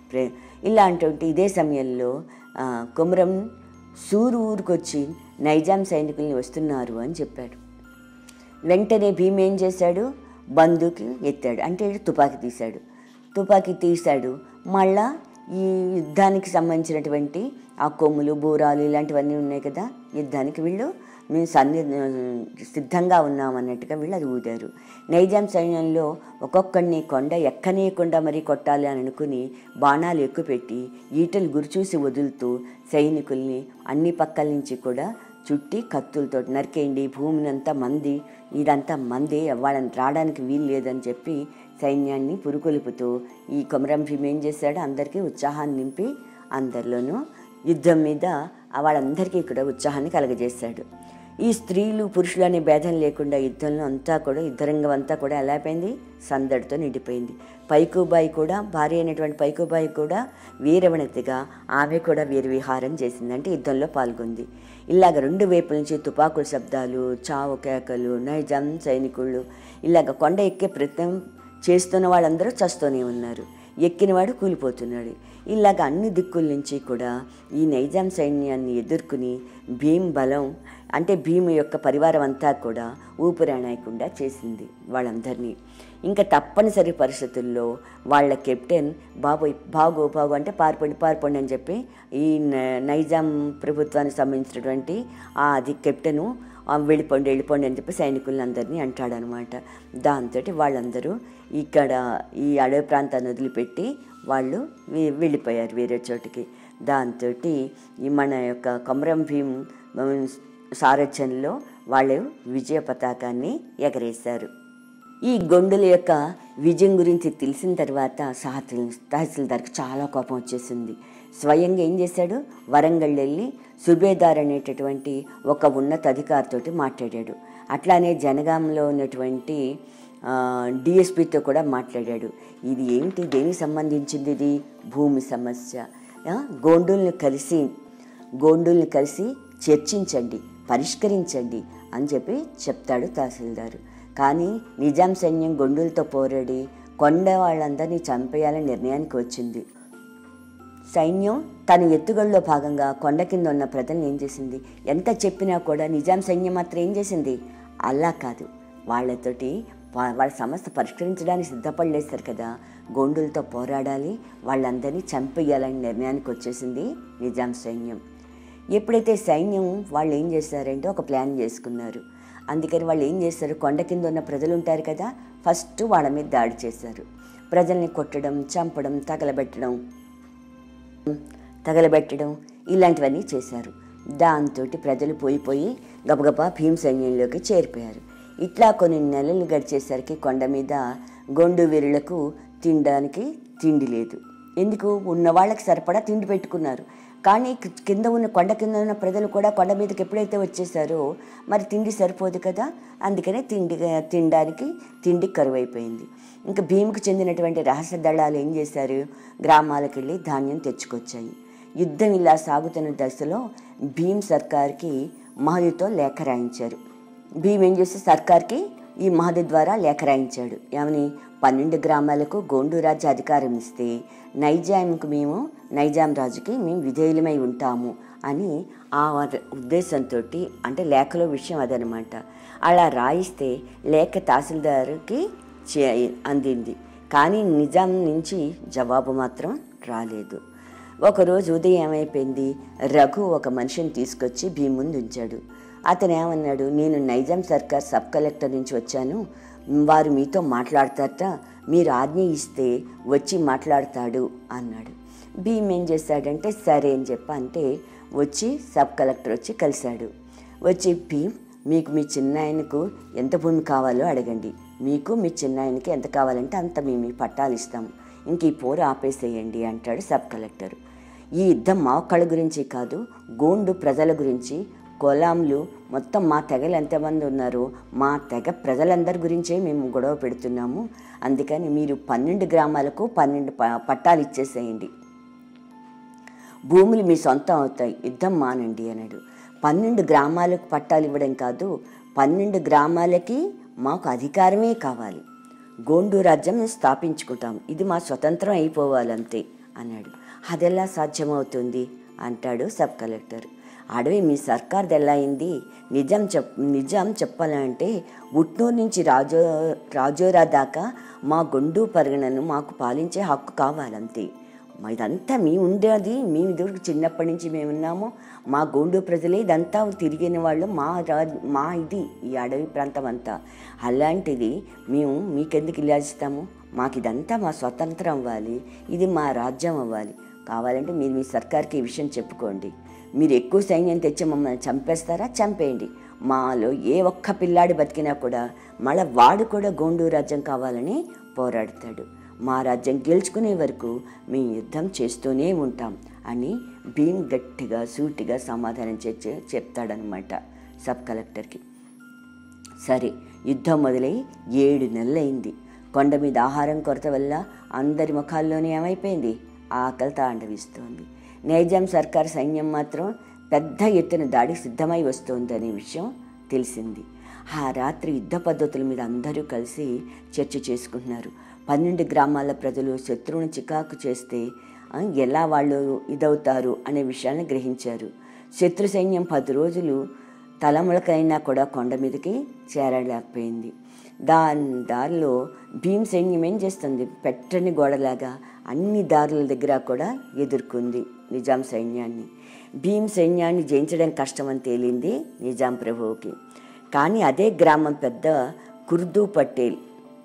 ఇలా అంటుంటే ఇదే సమయంలో కొమరం సూరు ఊరికి వచ్చి నైజాం సైనికుల్ని వస్తున్నారు అని చెప్పాడు. వెంటనే భీమ్ ఏం చేశాడు, బందూకి ఎత్తాడు, అంటే తుపాకీ తీశాడు. తుపాకీ తీశాడు మళ్ళా ఈ యుద్ధానికి సంబంధించినటువంటి ఆ కొమ్ములు, బూరాలు ఇలాంటివన్నీ ఉన్నాయి కదా, యుద్ధానికి వీళ్ళు మేము సన్ని సిద్ధంగా ఉన్నామన్నట్టుగా వీళ్ళు అది ఊదారు. నైజాం సైన్యంలో ఒక్కొక్కడిని కొండ ఎక్కనీయకుండా మరీ కొట్టాలి అని అనుకుని బాణాలు ఎక్కుపెట్టి ఈటలు గురిచూసి వదులుతూ సైనికుల్ని అన్ని పక్కల నుంచి కూడా చుట్టి కత్తులతో నరికేయండి, భూమినంతా మంది, ఇదంతా మంది, వాళ్ళని రావడానికి వీలు లేదని చెప్పి సైన్యాన్ని పురుకొలుపుతూ ఈ కొమరం భీం ఏం చేశాడు, అందరికీ ఉత్సాహాన్ని నింపి అందరిలోనూ యుద్ధం మీద వాళ్ళందరికీ కూడా ఉత్సాహాన్ని కలగజేశాడు. ఈ స్త్రీలు పురుషులు అనే భేదం లేకుండా యుద్ధంలో అంతా కూడా యుద్ధరంగం అంతా కూడా ఎలా అయిపోయింది, సందడితో నిండిపోయింది. పైకుబాయి కూడా, భార్య అయినటువంటి పైకుబాయి కూడా వీరవనితిగా ఆమె కూడా వీర విహారం చేసింది, అంటే యుద్ధంలో పాల్గొంది. ఇలాగ రెండు వైపుల నుంచి తుపాకుల శబ్దాలు, చావు కేకలు, నైజాం సైనికులు ఇలాగ కొండ ఎక్కే ప్రయత్నం చేస్తున్న వాళ్ళందరూ చస్తూనే ఉన్నారు, ఎక్కినవాడు కూలిపోతున్నాడు. ఇలాగ అన్ని దిక్కుల నుంచి కూడా ఈ నైజాం సైన్యాన్ని ఎదుర్కొని భీమ్ బలం, అంటే భీము యొక్క పరివారం అంతా కూడా ఊపిరాడకుండా చేసింది వాళ్ళందరినీ. ఇంకా తప్పనిసరి పరిస్థితుల్లో వాళ్ళ కెప్టెన్ బాబోయ్ బాగో బాగో అంటే పారిపోండి పారిపోండి అని చెప్పి ఈ నైజాం ప్రభుత్వానికి సంబంధించినటువంటి ఆ అది కెప్టెను వెళ్ళిపోండి వెళ్ళిపోండి అని చెప్పి సైనికులందరినీ అంటాడనమాట. దాంతో వాళ్ళందరూ ఇక్కడ ఈ అడవి ప్రాంతాన్ని వదిలిపెట్టి వాళ్ళు వెళ్ళిపోయారు వేరే చోటికి. దాంతో ఈ మన యొక్క కొమరం భీం సారథ్యంలో వాళ్ళు విజయ పతాకాన్ని ఎగరేశారు. ఈ గొండుల యొక్క విజయం గురించి తెలిసిన తర్వాత తహసీల్దార్కి చాలా కోపం వచ్చేసింది. స్వయంగా ఏం చేశాడు, వరంగల్ వెళ్ళి సుబేదార్ అనేటటువంటి ఒక ఉన్నత అధికారితోటి మాట్లాడాడు. అట్లానే జనగాంలో ఉన్నటువంటి డిఎస్పితో కూడా మాట్లాడాడు. ఇది ఏమిటి, దేనికి సంబంధించింది, ఇది భూమి సమస్య, గోండుల్ని కలిసి గోండుల్ని కలిసి చర్చించండి, పరిష్కరించండి అని చెప్పి చెప్తాడు తహసీల్దారు. కానీ నిజాం సైన్యం గొండులతో పోరాడి కొండ వాళ్ళందరినీ చంపేయాలని నిర్ణయానికి వచ్చింది. సైన్యం తన ఎత్తుగడలో భాగంగా కొండ కింద ఉన్న ప్రజలను ఏం చేసింది, ఎంత చెప్పినా కూడా నిజాం సైన్యం మాత్రం ఏం చేసింది, అలా కాదు, వాళ్ళతోటి వాళ్ళ సమస్య పరిష్కరించడానికి సిద్ధపడలేస్తారు కదా, గోండులతో పోరాడాలి, వాళ్ళందరినీ చంపేయాలని నిర్ణయానికి వచ్చేసింది నిజాం సైన్యం. ఎప్పుడైతే సైన్యం వాళ్ళు ఏం చేశారంటే ఒక ప్లాన్ చేసుకున్నారు. అందుకని వాళ్ళు ఏం చేస్తారు, కొండ కింద ఉన్న ప్రజలు ఉంటారు కదా, ఫస్ట్ వాళ్ళ మీద దాడి చేశారు. ప్రజల్ని కొట్టడం, చంపడం, తగలబెట్టడం తగలబెట్టడం ఇలాంటివన్నీ చేశారు. దాంతో ప్రజలు పోయిపోయి గబగబా భీమ్ సైన్యంలోకి చేరిపోయారు. ఇట్లా కొన్ని నెలలు గడిచేసరికి కొండ మీద గొండు వీరులకు తినడానికి తిండి లేదు. ఎందుకు, ఉన్న వాళ్ళకి సరిపడా తిండి పెట్టుకున్నారు. కానీ కింద ఉన్న కొండ కింద ఉన్న ప్రజలు కూడా కొండ మీదకి ఎప్పుడైతే వచ్చేసారో మరి తిండి సరిపోదు కదా, అందుకనే తిండి తినడానికి తిండి కరువైపోయింది. ఇంకా భీముకు చెందినటువంటి రహస్య దళాలు ఏం చేశారు, గ్రామాలకు వెళ్ళి ధాన్యం తెచ్చుకొచ్చాయి. యుద్ధం ఇలా సాగుతున్న దశలో భీమ్ సర్కార్కి మహదితో లేఖ రాయించారు. భీమ్ ఏం చేస్తే సర్కార్కి ఈ మహది ద్వారా లేఖ రాయించాడు. ఏమని, పన్నెండు గ్రామాలకు గోండు రాజ్య అధికారం ఇస్తే నైజాంకు మేము నైజాం రాజుకి మేము విధేయులమై ఉంటాము అని ఆ ఉద్దేశంతో, అంటే లేఖలో విషయం అదనమాట. అలా రాయిస్తే లేఖ తహసీల్దార్కి అందింది. కానీ నిజాం నుంచి జవాబు మాత్రం రాలేదు. ఒకరోజు ఉదయం ఏమైపోయింది, రఘు ఒక మనిషిని తీసుకొచ్చి భీమ్ ముందు ఉంచాడు. అతను ఏమన్నాడు, నేను నైజాం సర్కార్ సబ్ కలెక్టర్ నుంచి వచ్చాను, వారు మీతో మాట్లాడతారట, మీరు ఆజ్ఞ ఇస్తే వచ్చి మాట్లాడతాడు అన్నాడు. భీమ్ ఏం చేశాడంటే సరే అని చెప్ప అంటే వచ్చి సబ్ కలెక్టర్ వచ్చి కలిశాడు. వచ్చి భీమ్, మీకు మీ చిన్నాయనకు ఎంత భూమి కావాలో అడగండి, మీకు మీ చిన్నాయనకి ఎంత కావాలంటే అంత మేము పట్టాలు ఇస్తాము, ఇంక ఈ పోరు ఆపేసేయండి అంటాడు సబ్ కలెక్టర్. ఈ యుద్ధం మా ఒక్కళ్ళ గురించి కాదు, గోండు ప్రజల గురించి, కొలాంలు మొత్తం మా తెగలు ఎంతమంది ఉన్నారో మా తెగ ప్రజలందరి గురించే మేము గొడవ పెడుతున్నాము, అందుకని మీరు పన్నెండు గ్రామాలకు పన్నెండు పట్టాలు ఇచ్చేసేయండి, భూములు మీ సొంతం అవుతాయి, యుద్ధం మానండి అన్నాడు. పన్నెండు గ్రామాలకు పట్టాలు ఇవ్వడం కాదు, పన్నెండు గ్రామాలకి మాకు అధికారమే కావాలి, గోండు రాజ్యం స్థాపించుకుంటాం, ఇది మా స్వతంత్రం అయిపోవాలంతే అన్నాడు. అదెలా సాధ్యమవుతుంది అంటాడు సబ్ కలెక్టర్. అడవి మీ సర్కార్ది ఎలా అయింది, నిజం చెప్ నిజం చెప్పాలంటే ఉట్నూరు నుంచి రాజో రాజోరా దాకా మా గొండు పరిగణను మాకు పాలించే హక్కు కావాలంతే, ఇదంతా మీ ఉండేది, మేము ఇదివరకు చిన్నప్పటి నుంచి మేమున్నాము, మా గోండు ప్రజలే ఇదంతా తిరిగిన వాళ్ళు, మా రా మా ఇది ఈ అడవి ప్రాంతం అంతా, అలాంటిది మేము మీకెందుకు ఇలా ఇస్తాము, మాకు ఇదంతా మా స్వతంత్రం అవ్వాలి, ఇది మా రాజ్యం అవ్వాలి, కావాలంటే మీరు మీ సర్కార్కి ఈ విషయం చెప్పుకోండి, మీరు ఎక్కువ సైన్యం తెచ్చి మమ్మల్ని చంపేస్తారా, చంపేయండి, మాలో ఏ ఒక్క పిల్లాడి బతికినా కూడా మళ్ళీ వాడు కూడా గోండు రాజ్యం కావాలని పోరాడతాడు, మా రాజ్యం గెలుచుకునే వరకు మేము యుద్ధం చేస్తూనే ఉంటాం అని భీమ్ గట్టిగా సూటిగా సమాధానం చేసి చెప్తాడనమాట సబ్ కలెక్టర్కి. సరే, యుద్ధం మొదలై ఏడు నెలలైంది. కొండ మీద ఆహారం కొరత వల్ల అందరి ముఖాల్లోనే ఏమైపోయింది, ఆకలి తాండవిస్తోంది. నైజాం సర్కార్ సైన్యం మాత్రం పెద్ద ఎత్తున దాడికి సిద్ధమై వస్తోందనే విషయం తెలిసింది. ఆ రాత్రి యుద్ధ పద్ధతుల మీద అందరూ కలిసి చర్చ చేసుకుంటున్నారు. పన్నెండు గ్రామాల ప్రజలు శత్రువుని చికాకు చేస్తే ఎలా వాళ్ళు ఇదవుతారు అనే విషయాన్ని గ్రహించారు. శత్రు సైన్యం పది రోజులు తలములకైనా కూడా కొండ మీదకి చేరలేకపోయింది. దాని దారిలో భీమ్ సైన్యం ఏం చేస్తుంది, పెట్టని గోడలాగా అన్ని దారుల దగ్గర కూడా ఎదుర్కొంది నిజాం సైన్యాన్ని. భీమ్ సైన్యాన్ని జయించడం కష్టమని తేలింది నిజాం ప్రభువుకి. కానీ అదే గ్రామం పెద్ద కుర్దు పటేల్,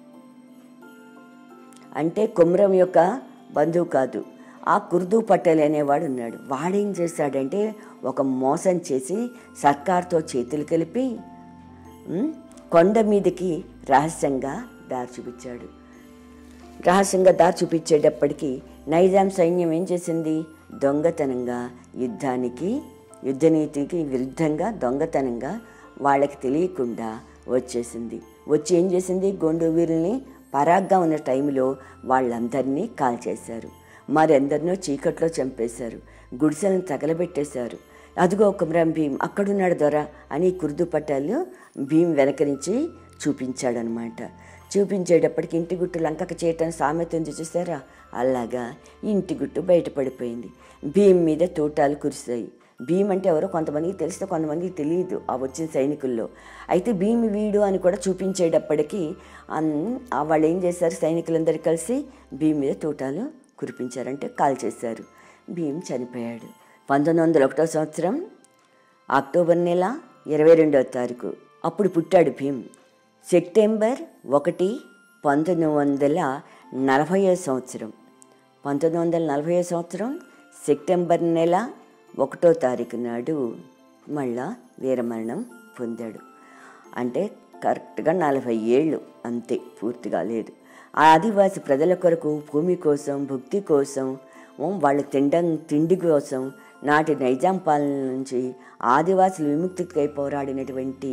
అంటే కొమరం యొక్క బంధువు కాదు, ఆ కుర్దు పటేల్ అనేవాడు ఉన్నాడు. వాడేం చేశాడంటే ఒక మోసం చేసి సర్కార్తో చేతులు కలిపి కొండ మీదకి రహస్యంగా దారి చూపించాడు. రహస్యంగా దారి చూపించేటప్పటికీ నైజాం సైన్యం ఏం చేసింది? దొంగతనంగా యుద్ధానికి యుద్ధనీతికి విరుద్ధంగా దొంగతనంగా వాళ్ళకి తెలియకుండా వచ్చేసింది. వచ్చి ఏం చేసింది? గోండు వీరుల్ని పరాగ్గా ఉన్న టైంలో వాళ్ళందరినీ కాల్చేశారు. మరెందరినో చీకట్లో చంపేశారు. గుడిసెలను తగలబెట్టేశారు. అదిగో కొమరం భీం అక్కడున్నాడు దొర అని కుర్దు పటాలు భీం వెనక నుంచి చూపించాడనమాట. చూపించేటప్పటికి ఇంటి గుట్టు లంకకు చేయటం సామెత ఉంది చూసారా, అలాగా ఇంటి గుట్టు బయటపడిపోయింది. భీం మీద తూటాలు కురిశాయి. భీం అంటే ఎవరో కొంతమందికి తెలిస్తే కొంతమందికి తెలియదు ఆ వచ్చిన సైనికుల్లో. అయితే భీమ్ వీడు అని కూడా చూపించేటప్పటికీ వాళ్ళు ఏం చేశారు? సైనికులందరూ కలిసి భీం మీద తూటాలు కురిపించారంటే కాల్చేశారు. భీం చనిపోయాడు. పంతొమ్మిది వందల ఒకటో సంవత్సరం అక్టోబర్ నెల ఇరవై రెండవ తారీఖు అప్పుడు పుట్టాడు భీం. సెప్టెంబర్ ఒకటి పంతొమ్మిది వందల నలభైవ సంవత్సరం పంతొమ్మిది వందల నలభైవ సంవత్సరం సెప్టెంబర్ నెల ఒకటో తారీఖు నాడు మళ్ళా వీరమరణం పొందాడు. అంటే కరెక్ట్గా నలభై ఏళ్ళు అంతే, పూర్తిగా లేదు. ఆ ఆదివాసి ప్రజల కొరకు భూమి కోసం, భుక్తి కోసం, వాళ్ళ తిండం తిండి కోసం నాటి నైజాం పాలన నుంచి ఆదివాసులు విముక్తికై పోరాడినటువంటి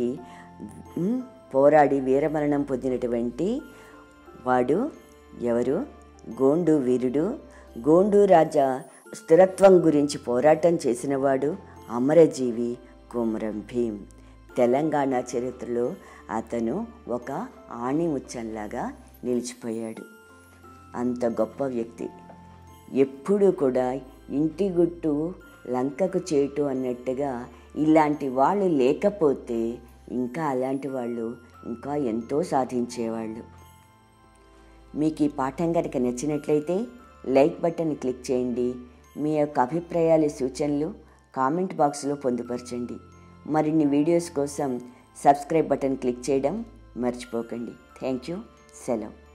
పోరాడి వీరమరణం పొందినటువంటి వాడు ఎవరు? గోండు వీరుడు, గోండు రాజా స్థిరత్వం గురించి పోరాటం చేసినవాడు, అమరజీవి కొమరం భీం. తెలంగాణ చరిత్రలో అతను ఒక ఆణిముత్యంలాగా నిలిచిపోయాడు. అంత గొప్ప వ్యక్తి. ఎప్పుడూ కూడా ఇంటి గుట్టు లంకకు చేటు అన్నట్టుగా ఇలాంటి వాళ్ళు లేకపోతే ఇంకా అలాంటి వాళ్ళు ఇంకా ఎంతో సాధించేవాళ్ళు. మీకు ఈ పాఠం కనుక నచ్చినట్లయితే లైక్ బటన్ క్లిక్ చేయండి. మీ యొక్క అభిప్రాయాలు, సూచనలు కామెంట్ బాక్స్లో పొందుపరచండి. మరిన్ని వీడియోస్ కోసం సబ్స్క్రైబ్ బటన్ క్లిక్ చేయడం మర్చిపోకండి. Thank you. సెలవు.